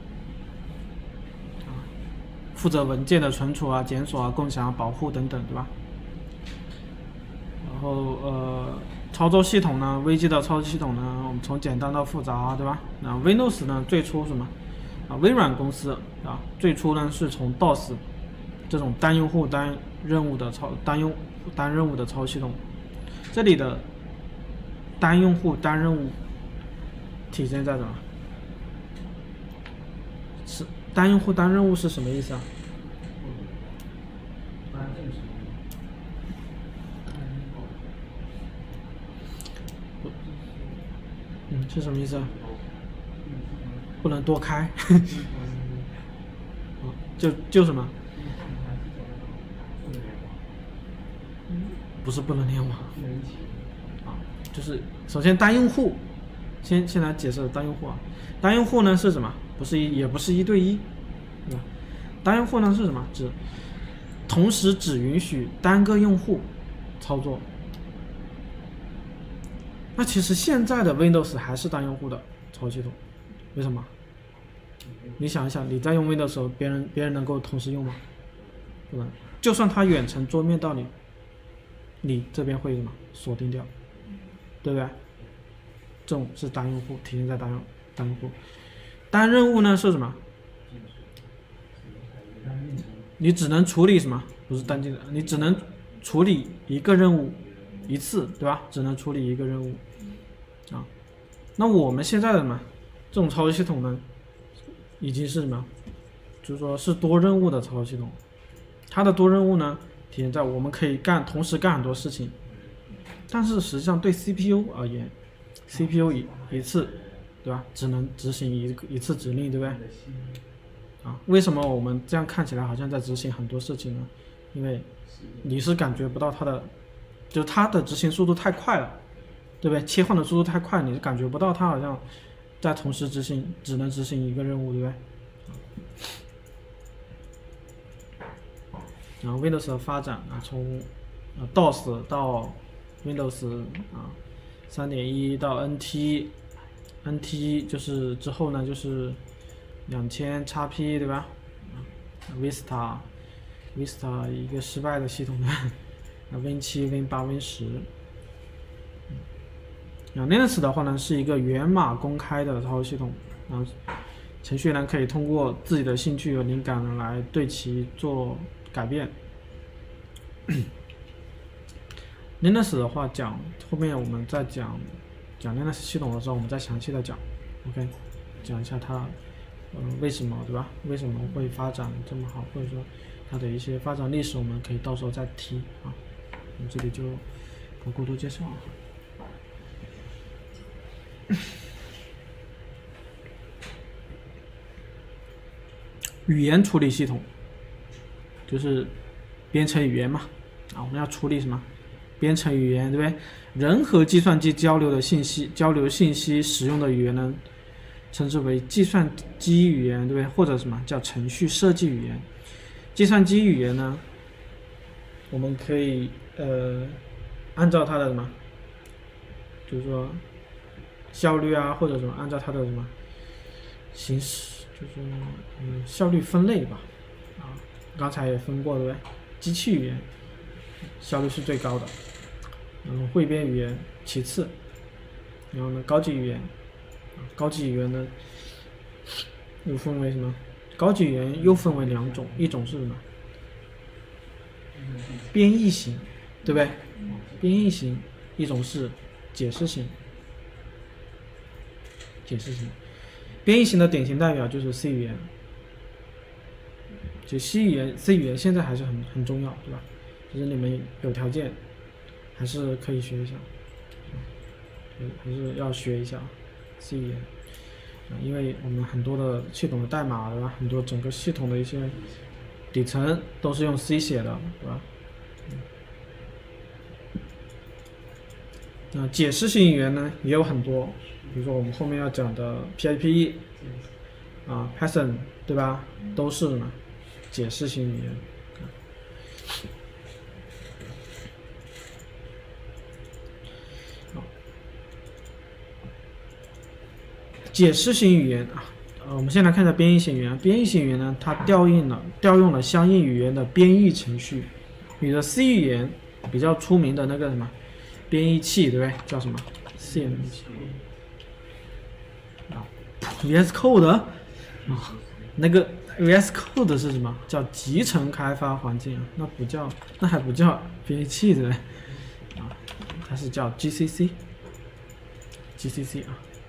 负责文件的存储啊、检索啊、共享啊、保护等等，对吧？然后操作系统呢，微机的操作系统呢，我们从简单到复杂，对吧？那 Windows 呢，最初什么？微软公司啊，最初呢是从 DOS 这种单用户单任务的单任务的操作系统，这里的单用户单任务体现在什么？是单用户单任务是什么意思啊？是什么意思啊？不能多开。就什么？不是不能联网就是首先单用户，先来解释单用户啊。单用户呢是什么？也不是1对1，对吧？单用户呢是什么？同时只允许单个用户操作。那其实现在的 Windows 还是单用户的操作系统，为什么？你想一想，你在用 Windows 的时候，别人能够同时用吗？不能。就算他远程桌面到你这边会什么锁定掉，对不对？这种是单用户，体现在单用户。单任务呢是什么？你只能处理什么？不是单进的，你只能处理一个任务一次，对吧？只能处理一个任务啊。那我们现在的嘛，这种操作系统呢，已经是什么？就是说是多任务的操作系统。它的多任务呢，体现在我们可以同时干很多事情，但是实际上对 CPU 而言 ，CPU 一次，对吧？只能执行一次指令，对不对？为什么我们这样看起来好像在执行很多事情呢？因为你是感觉不到它的执行速度太快了，对不对？切换的速度太快，你是感觉不到它好像在同时只能执行一个任务，对不对？然后 Windows 的发展啊，从DOS 到 Windows 3.1到 NT 就是之后呢就是2000 XP 对吧？Vista 一个失败的系统呢，Win7、Win8、Win10。Linux 的话呢是一个源码公开的操作系统，然后程序员可以通过自己的兴趣和灵感来对其做改变。Linux 的话后面我们再讲 Linux 系统的时候，我们再详细的讲 ，OK， 讲一下它为什么对吧？为什么会发展这么好，或者说它的一些发展历史，我们可以到时候再提啊。我们这里就不过多介绍了。语言处理系统就是编程语言嘛，我们要处理什么？编程语言，对不对？人和计算机交流信息使用的语言呢，称之为计算机语言，对不对？或者什么叫程序设计语言？计算机语言呢，我们可以按照它的什么，就是说效率啊，或者什么按照它的什么形式，就是效率分类吧，刚才也分过，对不对？机器语言效率是最高的，汇编语言其次，然后呢高级语言呢又分为什么？高级语言又分为2种，一种是什么？编译型，对不对？编译型，一种是解释型。编译型的典型代表就是 C 语言。就 C 语言现在还是很重要，对吧？就是你们有条件还是可以学一下，还是要学一下 C 语言，因为我们很多的系统的代码，对吧？很多整个系统的一些底层都是用 C 写的，对吧？那解释性语言呢也有很多，比如说我们后面要讲的 PHP Python， 对吧？都是什么解释性语言。 解释型语言啊，我们先来看一下编译型语言。编译型语言呢，它调用了相应语言的编译程序。比如 C 语言比较出名的那个什么编译器，对不对？叫什么 CMD 啊 ？VS Code 啊，那个 VS Code 是什么？叫集成开发环境啊，那还不叫编译器，对不对？啊，它是叫 GCC 啊 ，GCC。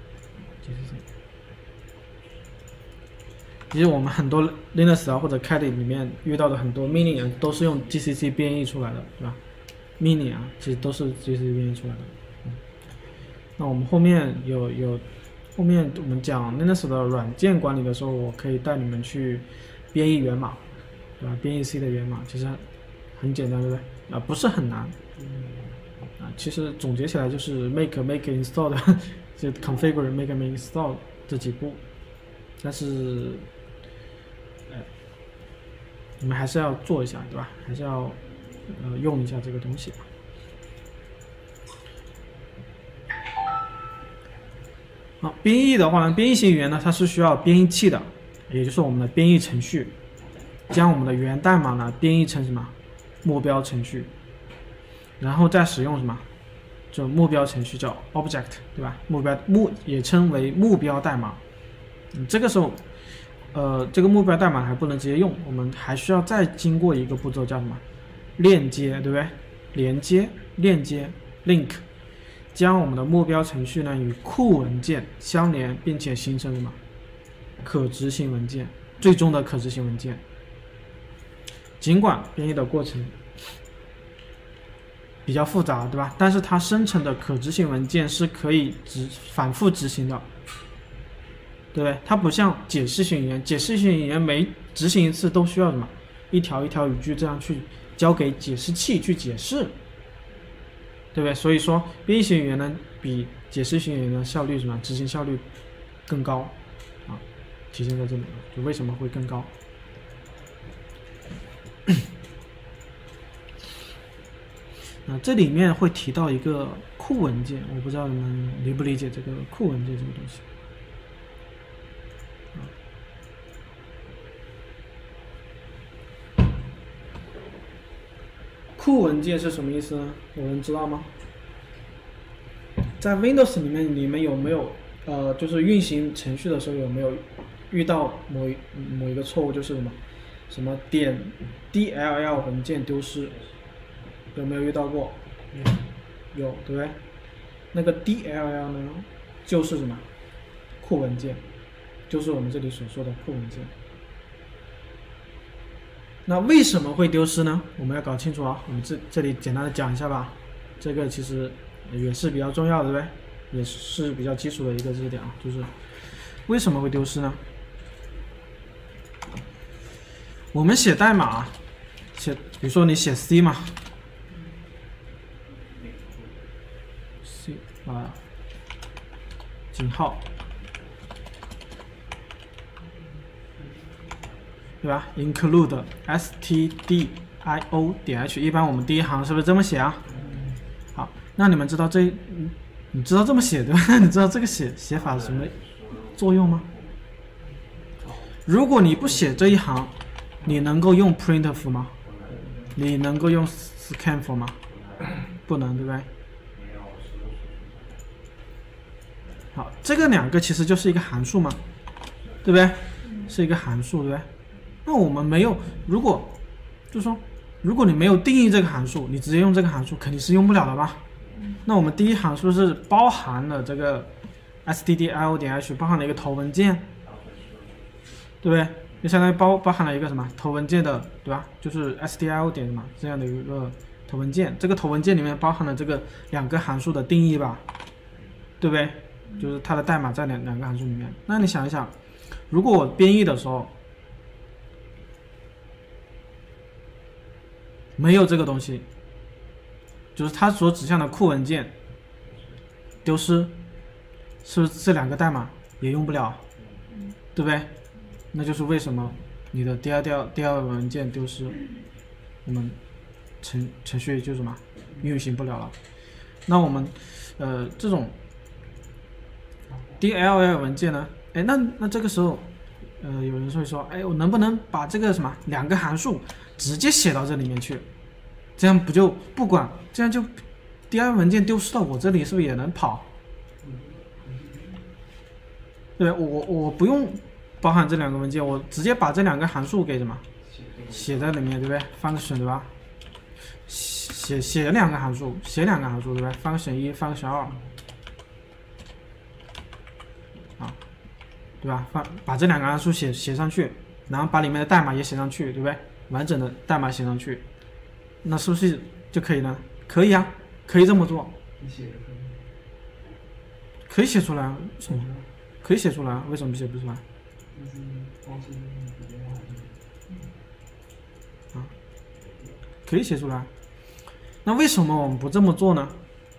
其实我们很多 Linux 啊或者 Kali 里面遇到的很多命令都是用 GCC 编译出来的，对吧？命令啊，其实都是 GCC 编译出来的。那我们后面后面我们讲 Linux 的软件管理的时候，我可以带你们去编译源码，对吧？编译 C 的源码其实很简单，对不对？不是很难。其实总结起来就是 make install 的，就 configure make install 这几步，但是你们还是要做一下，对吧？还是要用一下这个东西。好，编译的话呢，编译型语言呢，它是需要编译器的，也就是我们的编译程序，将我们的源代码呢编译成什么目标程序，然后再使用什么就目标程序叫 object， 对吧？也称为目标代码。这个时候这个目标代码还不能直接用，我们还需要再经过一个步骤叫什么链接，对不对？链接 link， 将我们的目标程序呢与库文件相连，并且形成什么可执行文件，最终的可执行文件。尽管编译的过程比较复杂，对吧？但是它生成的可执行文件是可以反复执行的，对不对？它不像解释型语言，解释型语言每执行一次都需要什么一条一条语句这样去交给解释器去解释，对不对？所以说编译型语言呢比解释型语言的效率什么执行效率更高啊，体现在这里，就为什么会更高？这里面会提到一个库文件，我不知道你们理不理解这个库文件这个东西。库文件是什么意思呢？有人知道吗？在 Windows 里面，你们有没有就是运行程序的时候有没有遇到某一个错误，就是什么点 DLL 文件丢失？有没有遇到过？有，对不对？那个 DLL 呢，就是什么库文件，就是我们这里所说的库文件。那为什么会丢失呢？我们要搞清楚啊。我们这里简单的讲一下吧，这个其实也是比较重要的，对不对？也是比较基础的一个知识点啊，就是为什么会丢失呢？我们写代码，比如说你写 C 嘛。井号，对吧 ？include stdio 点 h， 一般我们第一行是不是这么写啊？好，那你们知道你知道这么写对吧？你知道这个写法是什么作用吗？如果你不写这一行，你能够用 printf 吗？你能够用 scanf 吗？不能，对不对？好，这个两个其实就是一个函数嘛，对不对？是一个函数，对不对？那我们没有，如果你没有定义这个函数，你直接用这个函数肯定是用不了的吧？那我们第一行是不是包含了这个 stdio 点 h， 包含了一个头文件，对不对？就相当于包含了一个什么头文件的，对吧？就是 stdio 点什么这样的一个头文件，这个头文件里面包含了这个两个函数的定义吧，对不对？就是它的代码在两个函数里面。那你想一想，如果我编译的时候没有这个东西，就是它所指向的库文件丢失，是不是这两个代码也用不了，对不对？那就是为什么你的第二文件丢失，我们程序就什么运行不了了。那我们这种 DLL 文件呢？哎，那这个时候，有人会说，哎，我能不能把这个什么2个函数直接写到这里面去？这样不就不管，这样就 DLL 文件丢失到我这里，是不是也能跑？对，我不用包含这2个文件，我直接把这2个函数给什么写在里面，对不对 ？function 对吧？写2个函数，对不对 ？function 1 function 2，啊，对吧？把这2个函数写上去，然后把里面的代码也写上去，对不对？完整的代码写上去，那是不是就可以呢？可以啊，可以这么做。可以写出来啊？什么？可以写出来啊？为什么写不出来？啊，可以写出来。那为什么我们不这么做呢？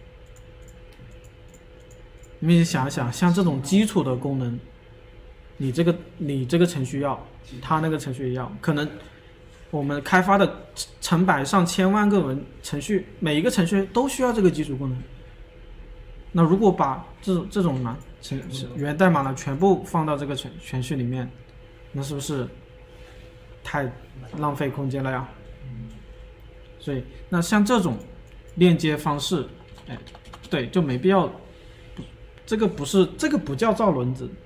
你们想一想，像这种基础的功能，你这个程序要，他那个程序也要，可能我们开发的成百上千万个程序，每一个程序都需要这个基础功能。那如果把这种呢源代码呢全部放到这个程序里面，那是不是太浪费空间了呀？所以那像这种链接方式，哎，对，就没必要。这个不叫造轮子，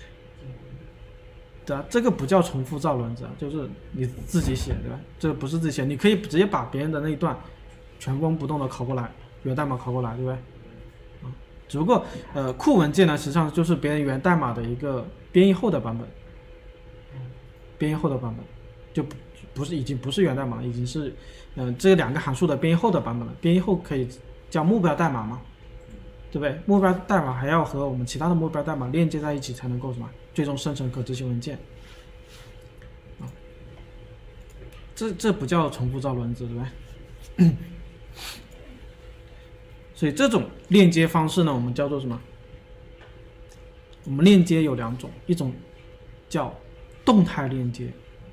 对啊，这个不叫重复造轮子，就是你自己写，对吧？这个不是自己写，你可以直接把别人的那一段原封不动的拷过来，源代码拷过来，对不对？只不过库文件呢，实际上就是别人源代码的一个编译后的版本，就已经不是源代码了，已经是这2个函数的编译后的版本了。编译后可以叫目标代码嘛，对不对？目标代码还要和我们其他的目标代码链接在一起，才能够什么最终生成可执行文件啊。这不叫重复造轮子，对不对？所以这种链接方式呢，我们叫做什么？我们链接有2种，一种叫动态链接，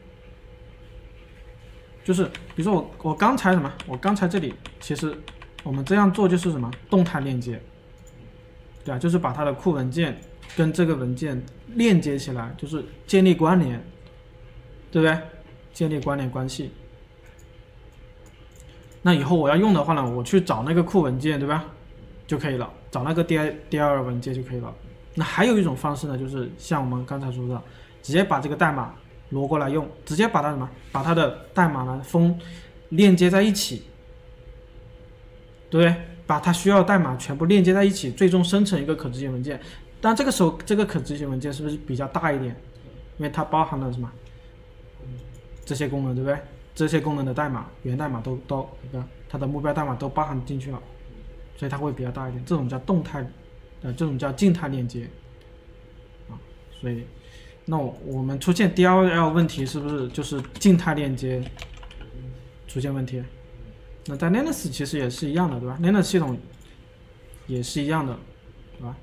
就是比如说我刚才这里其实我们这样做就是什么动态链接，对啊，就是把它的库文件跟这个文件链接起来，就是建立关联，对不对？建立关联关系。那以后我要用的话呢，我去找那个库文件，对吧？就可以了，找那个 DLL 文件就可以了。那还有一种方式呢，就是像我们刚才说的，直接把这个代码挪过来用，直接把它的代码呢链接在一起，对不对？把它需要的代码全部链接在一起，最终生成一个可执行文件。但这个时候，这个可执行文件是不是比较大一点？因为它包含了什么？这些功能，对不对？这些功能的代码、源代码都它的目标代码都包含进去了，所以它会比较大一点。这种叫动态，这种叫静态链接啊。所以，那我们出现 DLL 问题是不是就是静态链接出现问题？那在 Linux 其实也是一样的，对吧 ？Linux 系统也是一样的，对吧？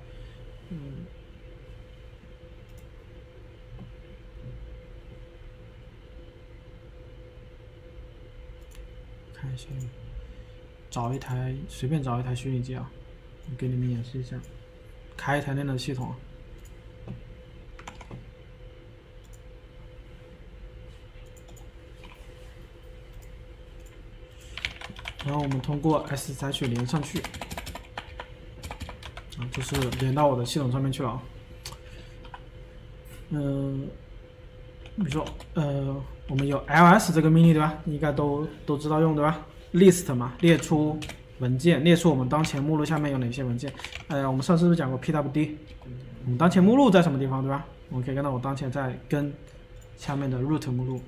看一下，随便找一台虚拟机啊，我给你们演示一下，开一台 Linux 系统啊。然后我们通过 SSH 连上去，就是连到我的系统上面去了啊。比如说我们有 ls 这个命令，对吧？应该都知道用，对吧 ？list 嘛，列出文件，列出我们当前目录下面有哪些文件。我们上次是不是讲过 pwd？ 我们当前目录在什么地方，对吧？我们可以看到我当前在跟下面的 root 目录。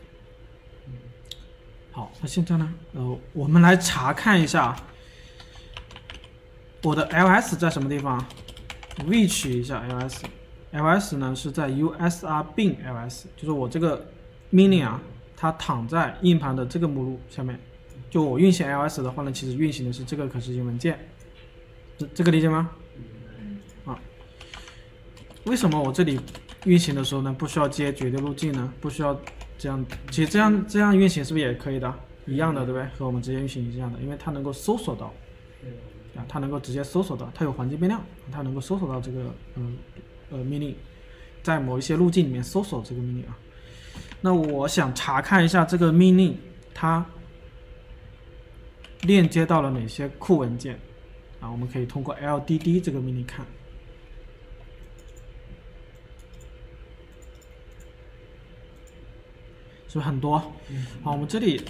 好，那现在呢，我们来查看一下我的 ls 在什么地方 ，reach 一下 ls。ls 呢是在 usr bin ls， 就是我这个命令啊，它躺在硬盘的这个目录下面。就我运行 ls 的话呢，其实运行的是这个可执行文件，这个理解吗？为什么我这里运行的时候呢，不需要接绝对路径呢？不需要这样，其实这样运行是不是也可以的？一样的，对不对？和我们直接运行一样的，因为它能够搜索到。 啊，它能够直接搜索到，它有环境变量，它能够搜索到这个命令，在某一些路径里面搜索这个命令啊。那我想查看一下这个命令它链接到了哪些库文件啊？我们可以通过 LDD 这个命令看，是不是很多？好，我们这里，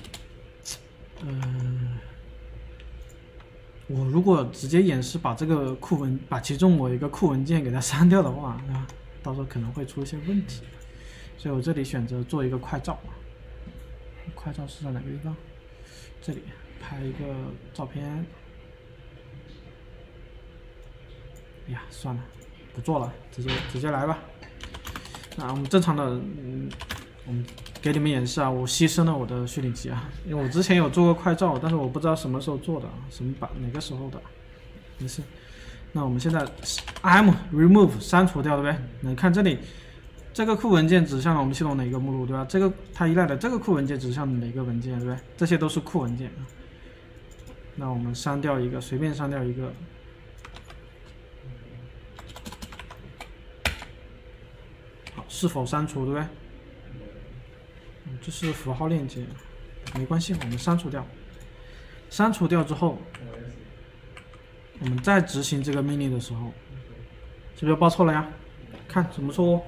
我如果直接演示把这个把其中某一个库文件给它删掉的话，那到时候可能会出现问题，所以我这里选择做一个快照。快照是在哪个地方？这里拍一个照片。哎呀，算了，不做了，直接来吧。那我们正常的，我们给你们演示啊，我牺牲了我的虚拟机啊，因为我之前有做过快照，但是我不知道什么时候做的，哪个时候的，没事。那我们现在 remove 删除掉，对不对？你看这里，这个库文件指向了我们系统哪个目录，对吧？这个它依赖的这个库文件指向哪个文件，对不对？这些都是库文件啊。那我们删掉一个，随便删掉一个。好，是否删除，对不对？这是符号链接，没关系，我们删除掉。删除掉之后，我们再执行这个命令的时候，是不是报错了呀？看怎么错哦？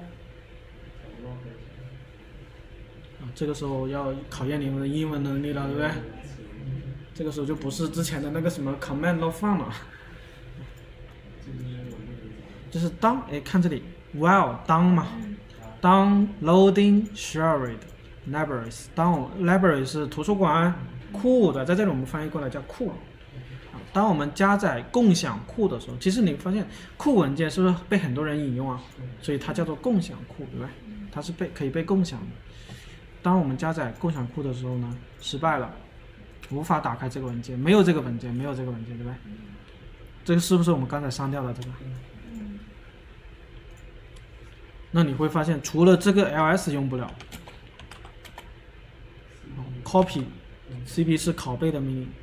这个时候要考验你们的英文能力了，对不对？这个时候就不是之前的那个什么 command no fun 了，就是当看这里 while 当嘛，当 loading shared libraries， 当library 是图书馆库的，在这里我们翻译过来叫库。当我们加载共享库的时候，其实你发现库文件是不是被很多人引用啊？所以它叫做共享库，对不对？它是可以被共享的。当我们加载共享库的时候呢，失败了，无法打开这个文件，没有这个文件，对不对？这个是不是我们刚才删掉的这个？那你会发现，除了这个 ls 用不了 ，copy cp 是拷贝的命令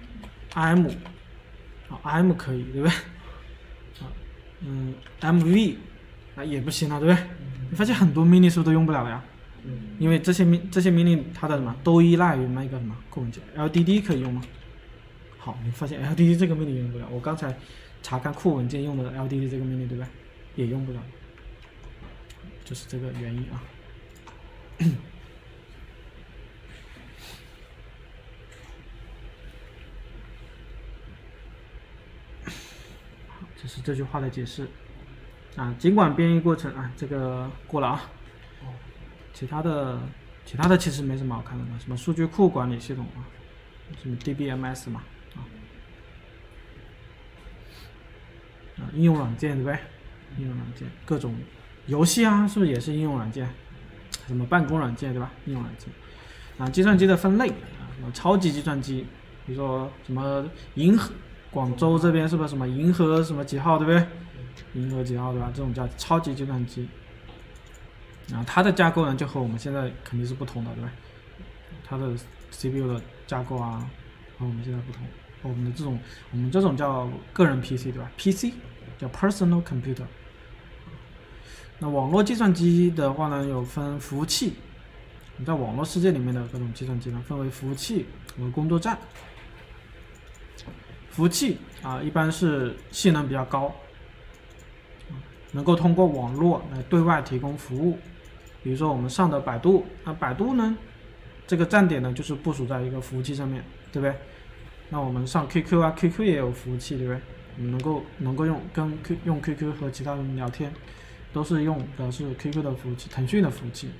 ，m 可以，对不对？mv 也不行了，对不对？你发现很多命令是不是都用不了了呀？因为这些命令它的什么都依赖于那个什么库文件 ，LDD 可以用吗？好，你发现 LDD 这个命令用不了。我刚才查看库文件用的 LDD 这个命令，对不对？也用不了，就是这个原因啊。这是这句话的解释啊。尽管编译过程啊，这个过了啊。其他的其实没什么好看的，什么数据库管理系统啊，什么 DBMS 嘛，应用软件对不对？应用软件各种游戏啊，是不是也是应用软件？什么办公软件对吧？应用软件啊，计算机的分类啊，什么超级计算机，比如说什么银河，广州这边是不是什么银河什么几号对不对？银河几号对吧？这种叫超级计算机。啊，它的架构呢就和我们现在肯定是不同的，对吧？它的 CPU 的架构啊和我们现在不同。我们这种叫个人 PC， 对吧 ？PC 叫 personal computer。那网络计算机的话呢，有分服务器。在网络世界里面的各种计算机呢，分为服务器和工作站。服务器啊，一般是性能比较高，能够通过网络来对外提供服务。比如说我们上的百度，那百度呢，这个站点呢就是部署在一个服务器上面，对不对？那我们上 QQ 啊 ，QQ 也有服务器，对不对？我们能够用 QQ 和其他人聊天，都是用的是 QQ 的服务器，腾讯的服务器。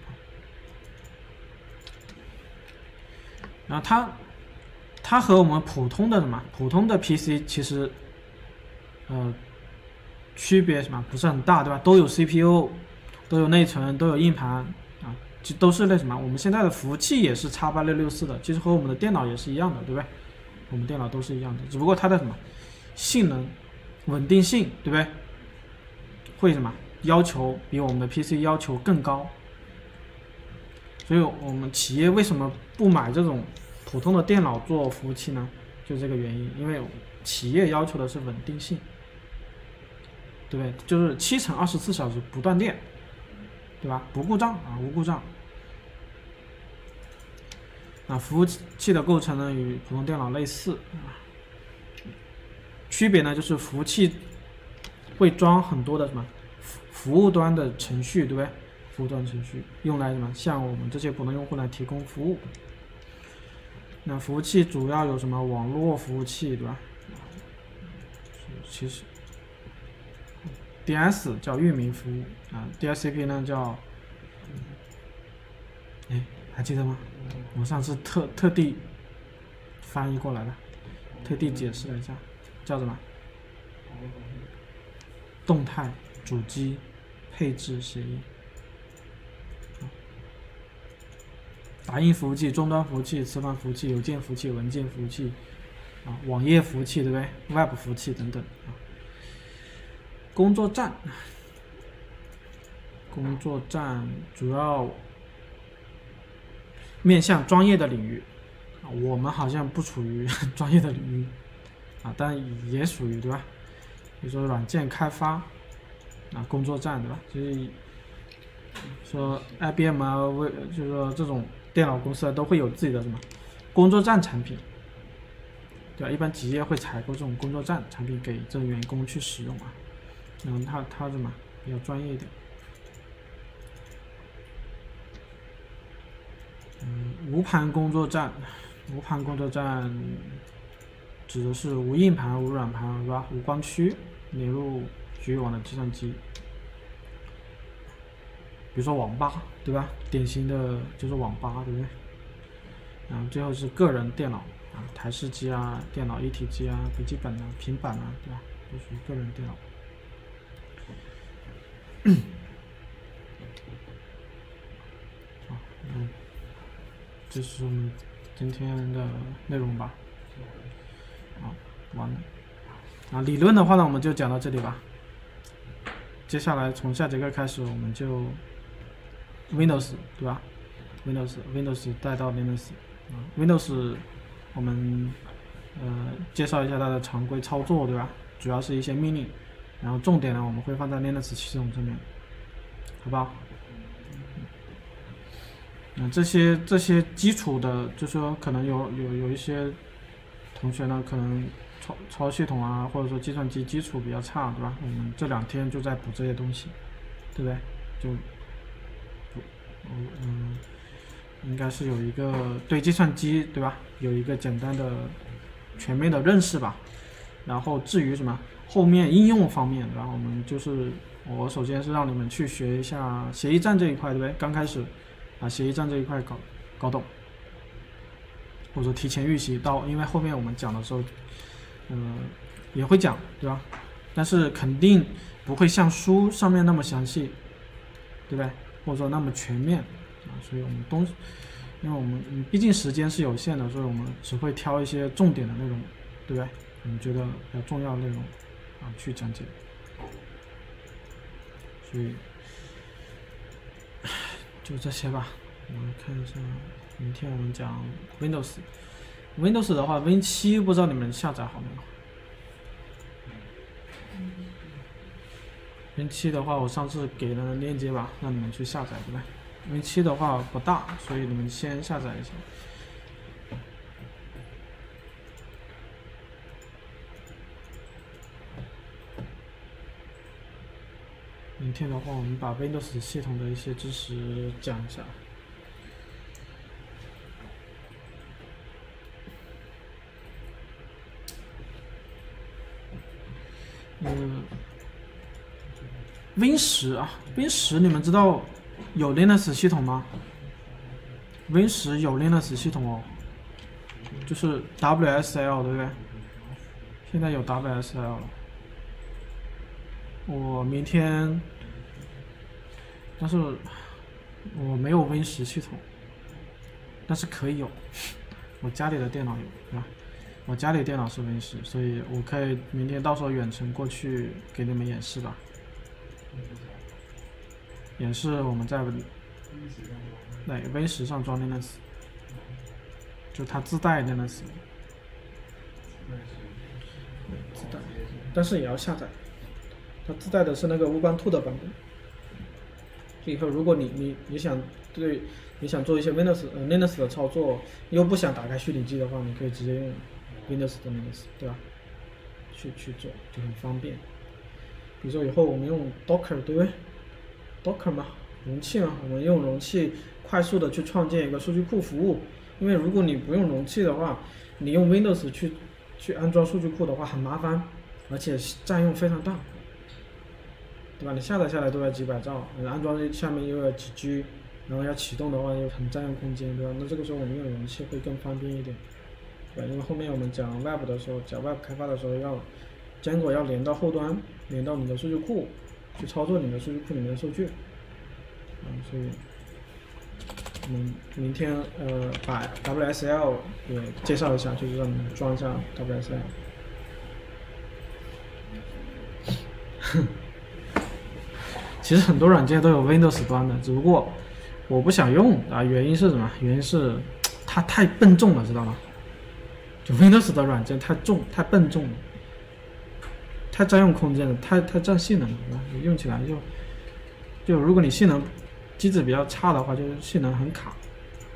然后它和我们普通的 PC 其实区别不是很大，对吧？都有 CPU。都有内存，都有硬盘啊，都是那我们现在的服务器也是x8664的，其实和我们的电脑也是一样的，对不对？我们电脑都是一样的，只不过它的性能、稳定性，对不对？会要求比我们的 PC 要求更高，所以我们企业为什么不买这种普通的电脑做服务器呢？ 就这个原因，因为企业要求的是稳定性，对不对？就是7×24小时不断电，对吧？不故障啊，无故障。那服务器的构成呢，与普通电脑类似啊，区别呢就是服务器会装很多的什么服务端的程序，对不对？服务端程序用来什么向我们这些普通用户来提供服务。那服务器主要有什么网络服务器，对吧？其实 DS 叫域名服务啊 ，DHCP 呢叫，还记得吗？我上次特地翻译过来了，特地解释了一下，叫什么？动态主机配置协议。打印服务器、终端服务器、磁盘服务器、邮件服务器、文件服务器，啊，网页服务器，对不对 ？Web 服务器等等啊。工作站，工作站主要面向专业的领域，啊，我们好像不处于专业的领域，啊，但也属于对吧？比如说软件开发，啊，工作站对吧？就是说 IBM 啊，就是说这种电脑公司都会有自己的什么工作站产品，对吧？一般企业会采购这种工作站产品给这员工去使用啊。它什么比较专业一点。无盘工作站，无盘工作站指的是无硬盘、无软盘，是吧？无光驱连入局域网的计算机。比如说网吧，对吧？典型的就是网吧，对不对？然后最后是个人电脑啊，台式机啊、电脑一体机啊、笔记本啊、平板啊，对吧？都属于个人电脑。好，这是我们今天的内容吧。好，完了。啊，理论的话呢，我们就讲到这里吧。接下来从下节课开始，我们就 Windows 对吧 ？Windows 带到 Linux 啊 ，Windows 我们介绍一下它的常规操作对吧？主要是一些命令，然后重点呢我们会放在 Linux 系统上面，好不好？这些基础的，就说可能有一些同学呢，可能操系统啊，或者说计算机基础比较差，对吧？我们这2天就在补这些东西，对不对？就应该是有一个对计算机，对吧？有一个简单的、全面的认识吧。然后至于什么后面应用方面，然后我们就是我首先是让你们去学一下协议站这一块，对不对？刚开始把协议站这一块搞懂，或者提前预习到，因为后面我们讲的时候，也会讲，对吧？但是肯定不会像书上面那么详细，对不对？或者说那么全面啊，所以我们因为我们毕竟时间是有限的，所以我们只会挑一些重点的内容，对不对？我们觉得比较重要的内容啊去讲解。所以就这些吧。我们看一下，明天我们讲 Windows 的话 ，Win7 不知道你们下载好没有？Win7的话，我上次给了链接吧，让你们去下载，对不对？Win7的话不大，所以你们先下载一下。明天的话，我们把 Windows 系统的一些知识讲一下。Win10啊 ，Win10你们知道有 Linux 系统吗 ？Win10有 Linux 系统哦，就是 WSL 对不对？现在有 WSL 了。我明天，但是我没有 Win10系统，但是可以有，我家里的电脑有，对吧？我家里电脑是 Win10，所以我可以明天到时候远程过去给你们演示吧。演示我们在Win10上装 Linux，就它自带 Linux。 自带，但是也要下载。它自带的是那个Ubuntu的版本。以后如果你想做一些 Linux 的操作，又不想打开虚拟机的话，你可以直接用 Windows 的 Linux， 对吧？去做就很方便。比如说以后我们用 Docker， 对不对 ？Docker 嘛，容器嘛，我们用容器快速的去创建一个数据库服务。因为如果你不用容器的话，你用 Windows 去安装数据库的话很麻烦，而且占用非常大，对吧？你下载下来都要几百兆，安装下面又要几 G， 然后要启动的话又很占用空间，对吧？那这个时候我们用容器会更方便一点，对吧？因为后面我们讲 Web 的时候，讲 Web 开发的时候Django 要连到后端，连到你的数据库，去操作你的数据库里面的数据，所以我们明天把 WSL 也介绍一下，就是让你们装一下 WSL。其实很多软件都有 Windows 端的，只不过我不想用啊，原因是什么？原因是它太笨重了，知道吗？就 Windows 的软件太重、太笨重了，太占用空间了，太占性能了，你用起来就如果你性能机子比较差的话，就是性能很卡，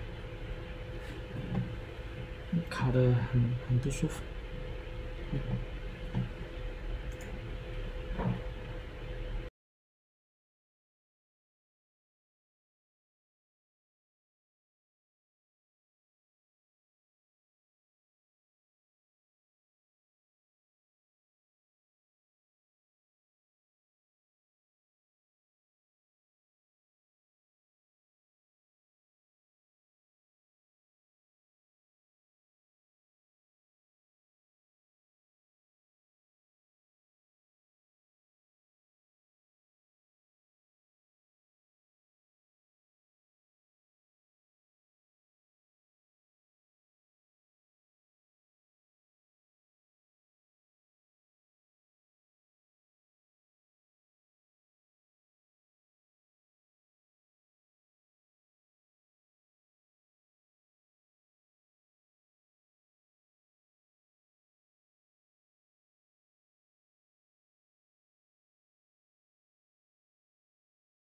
卡得很不舒服。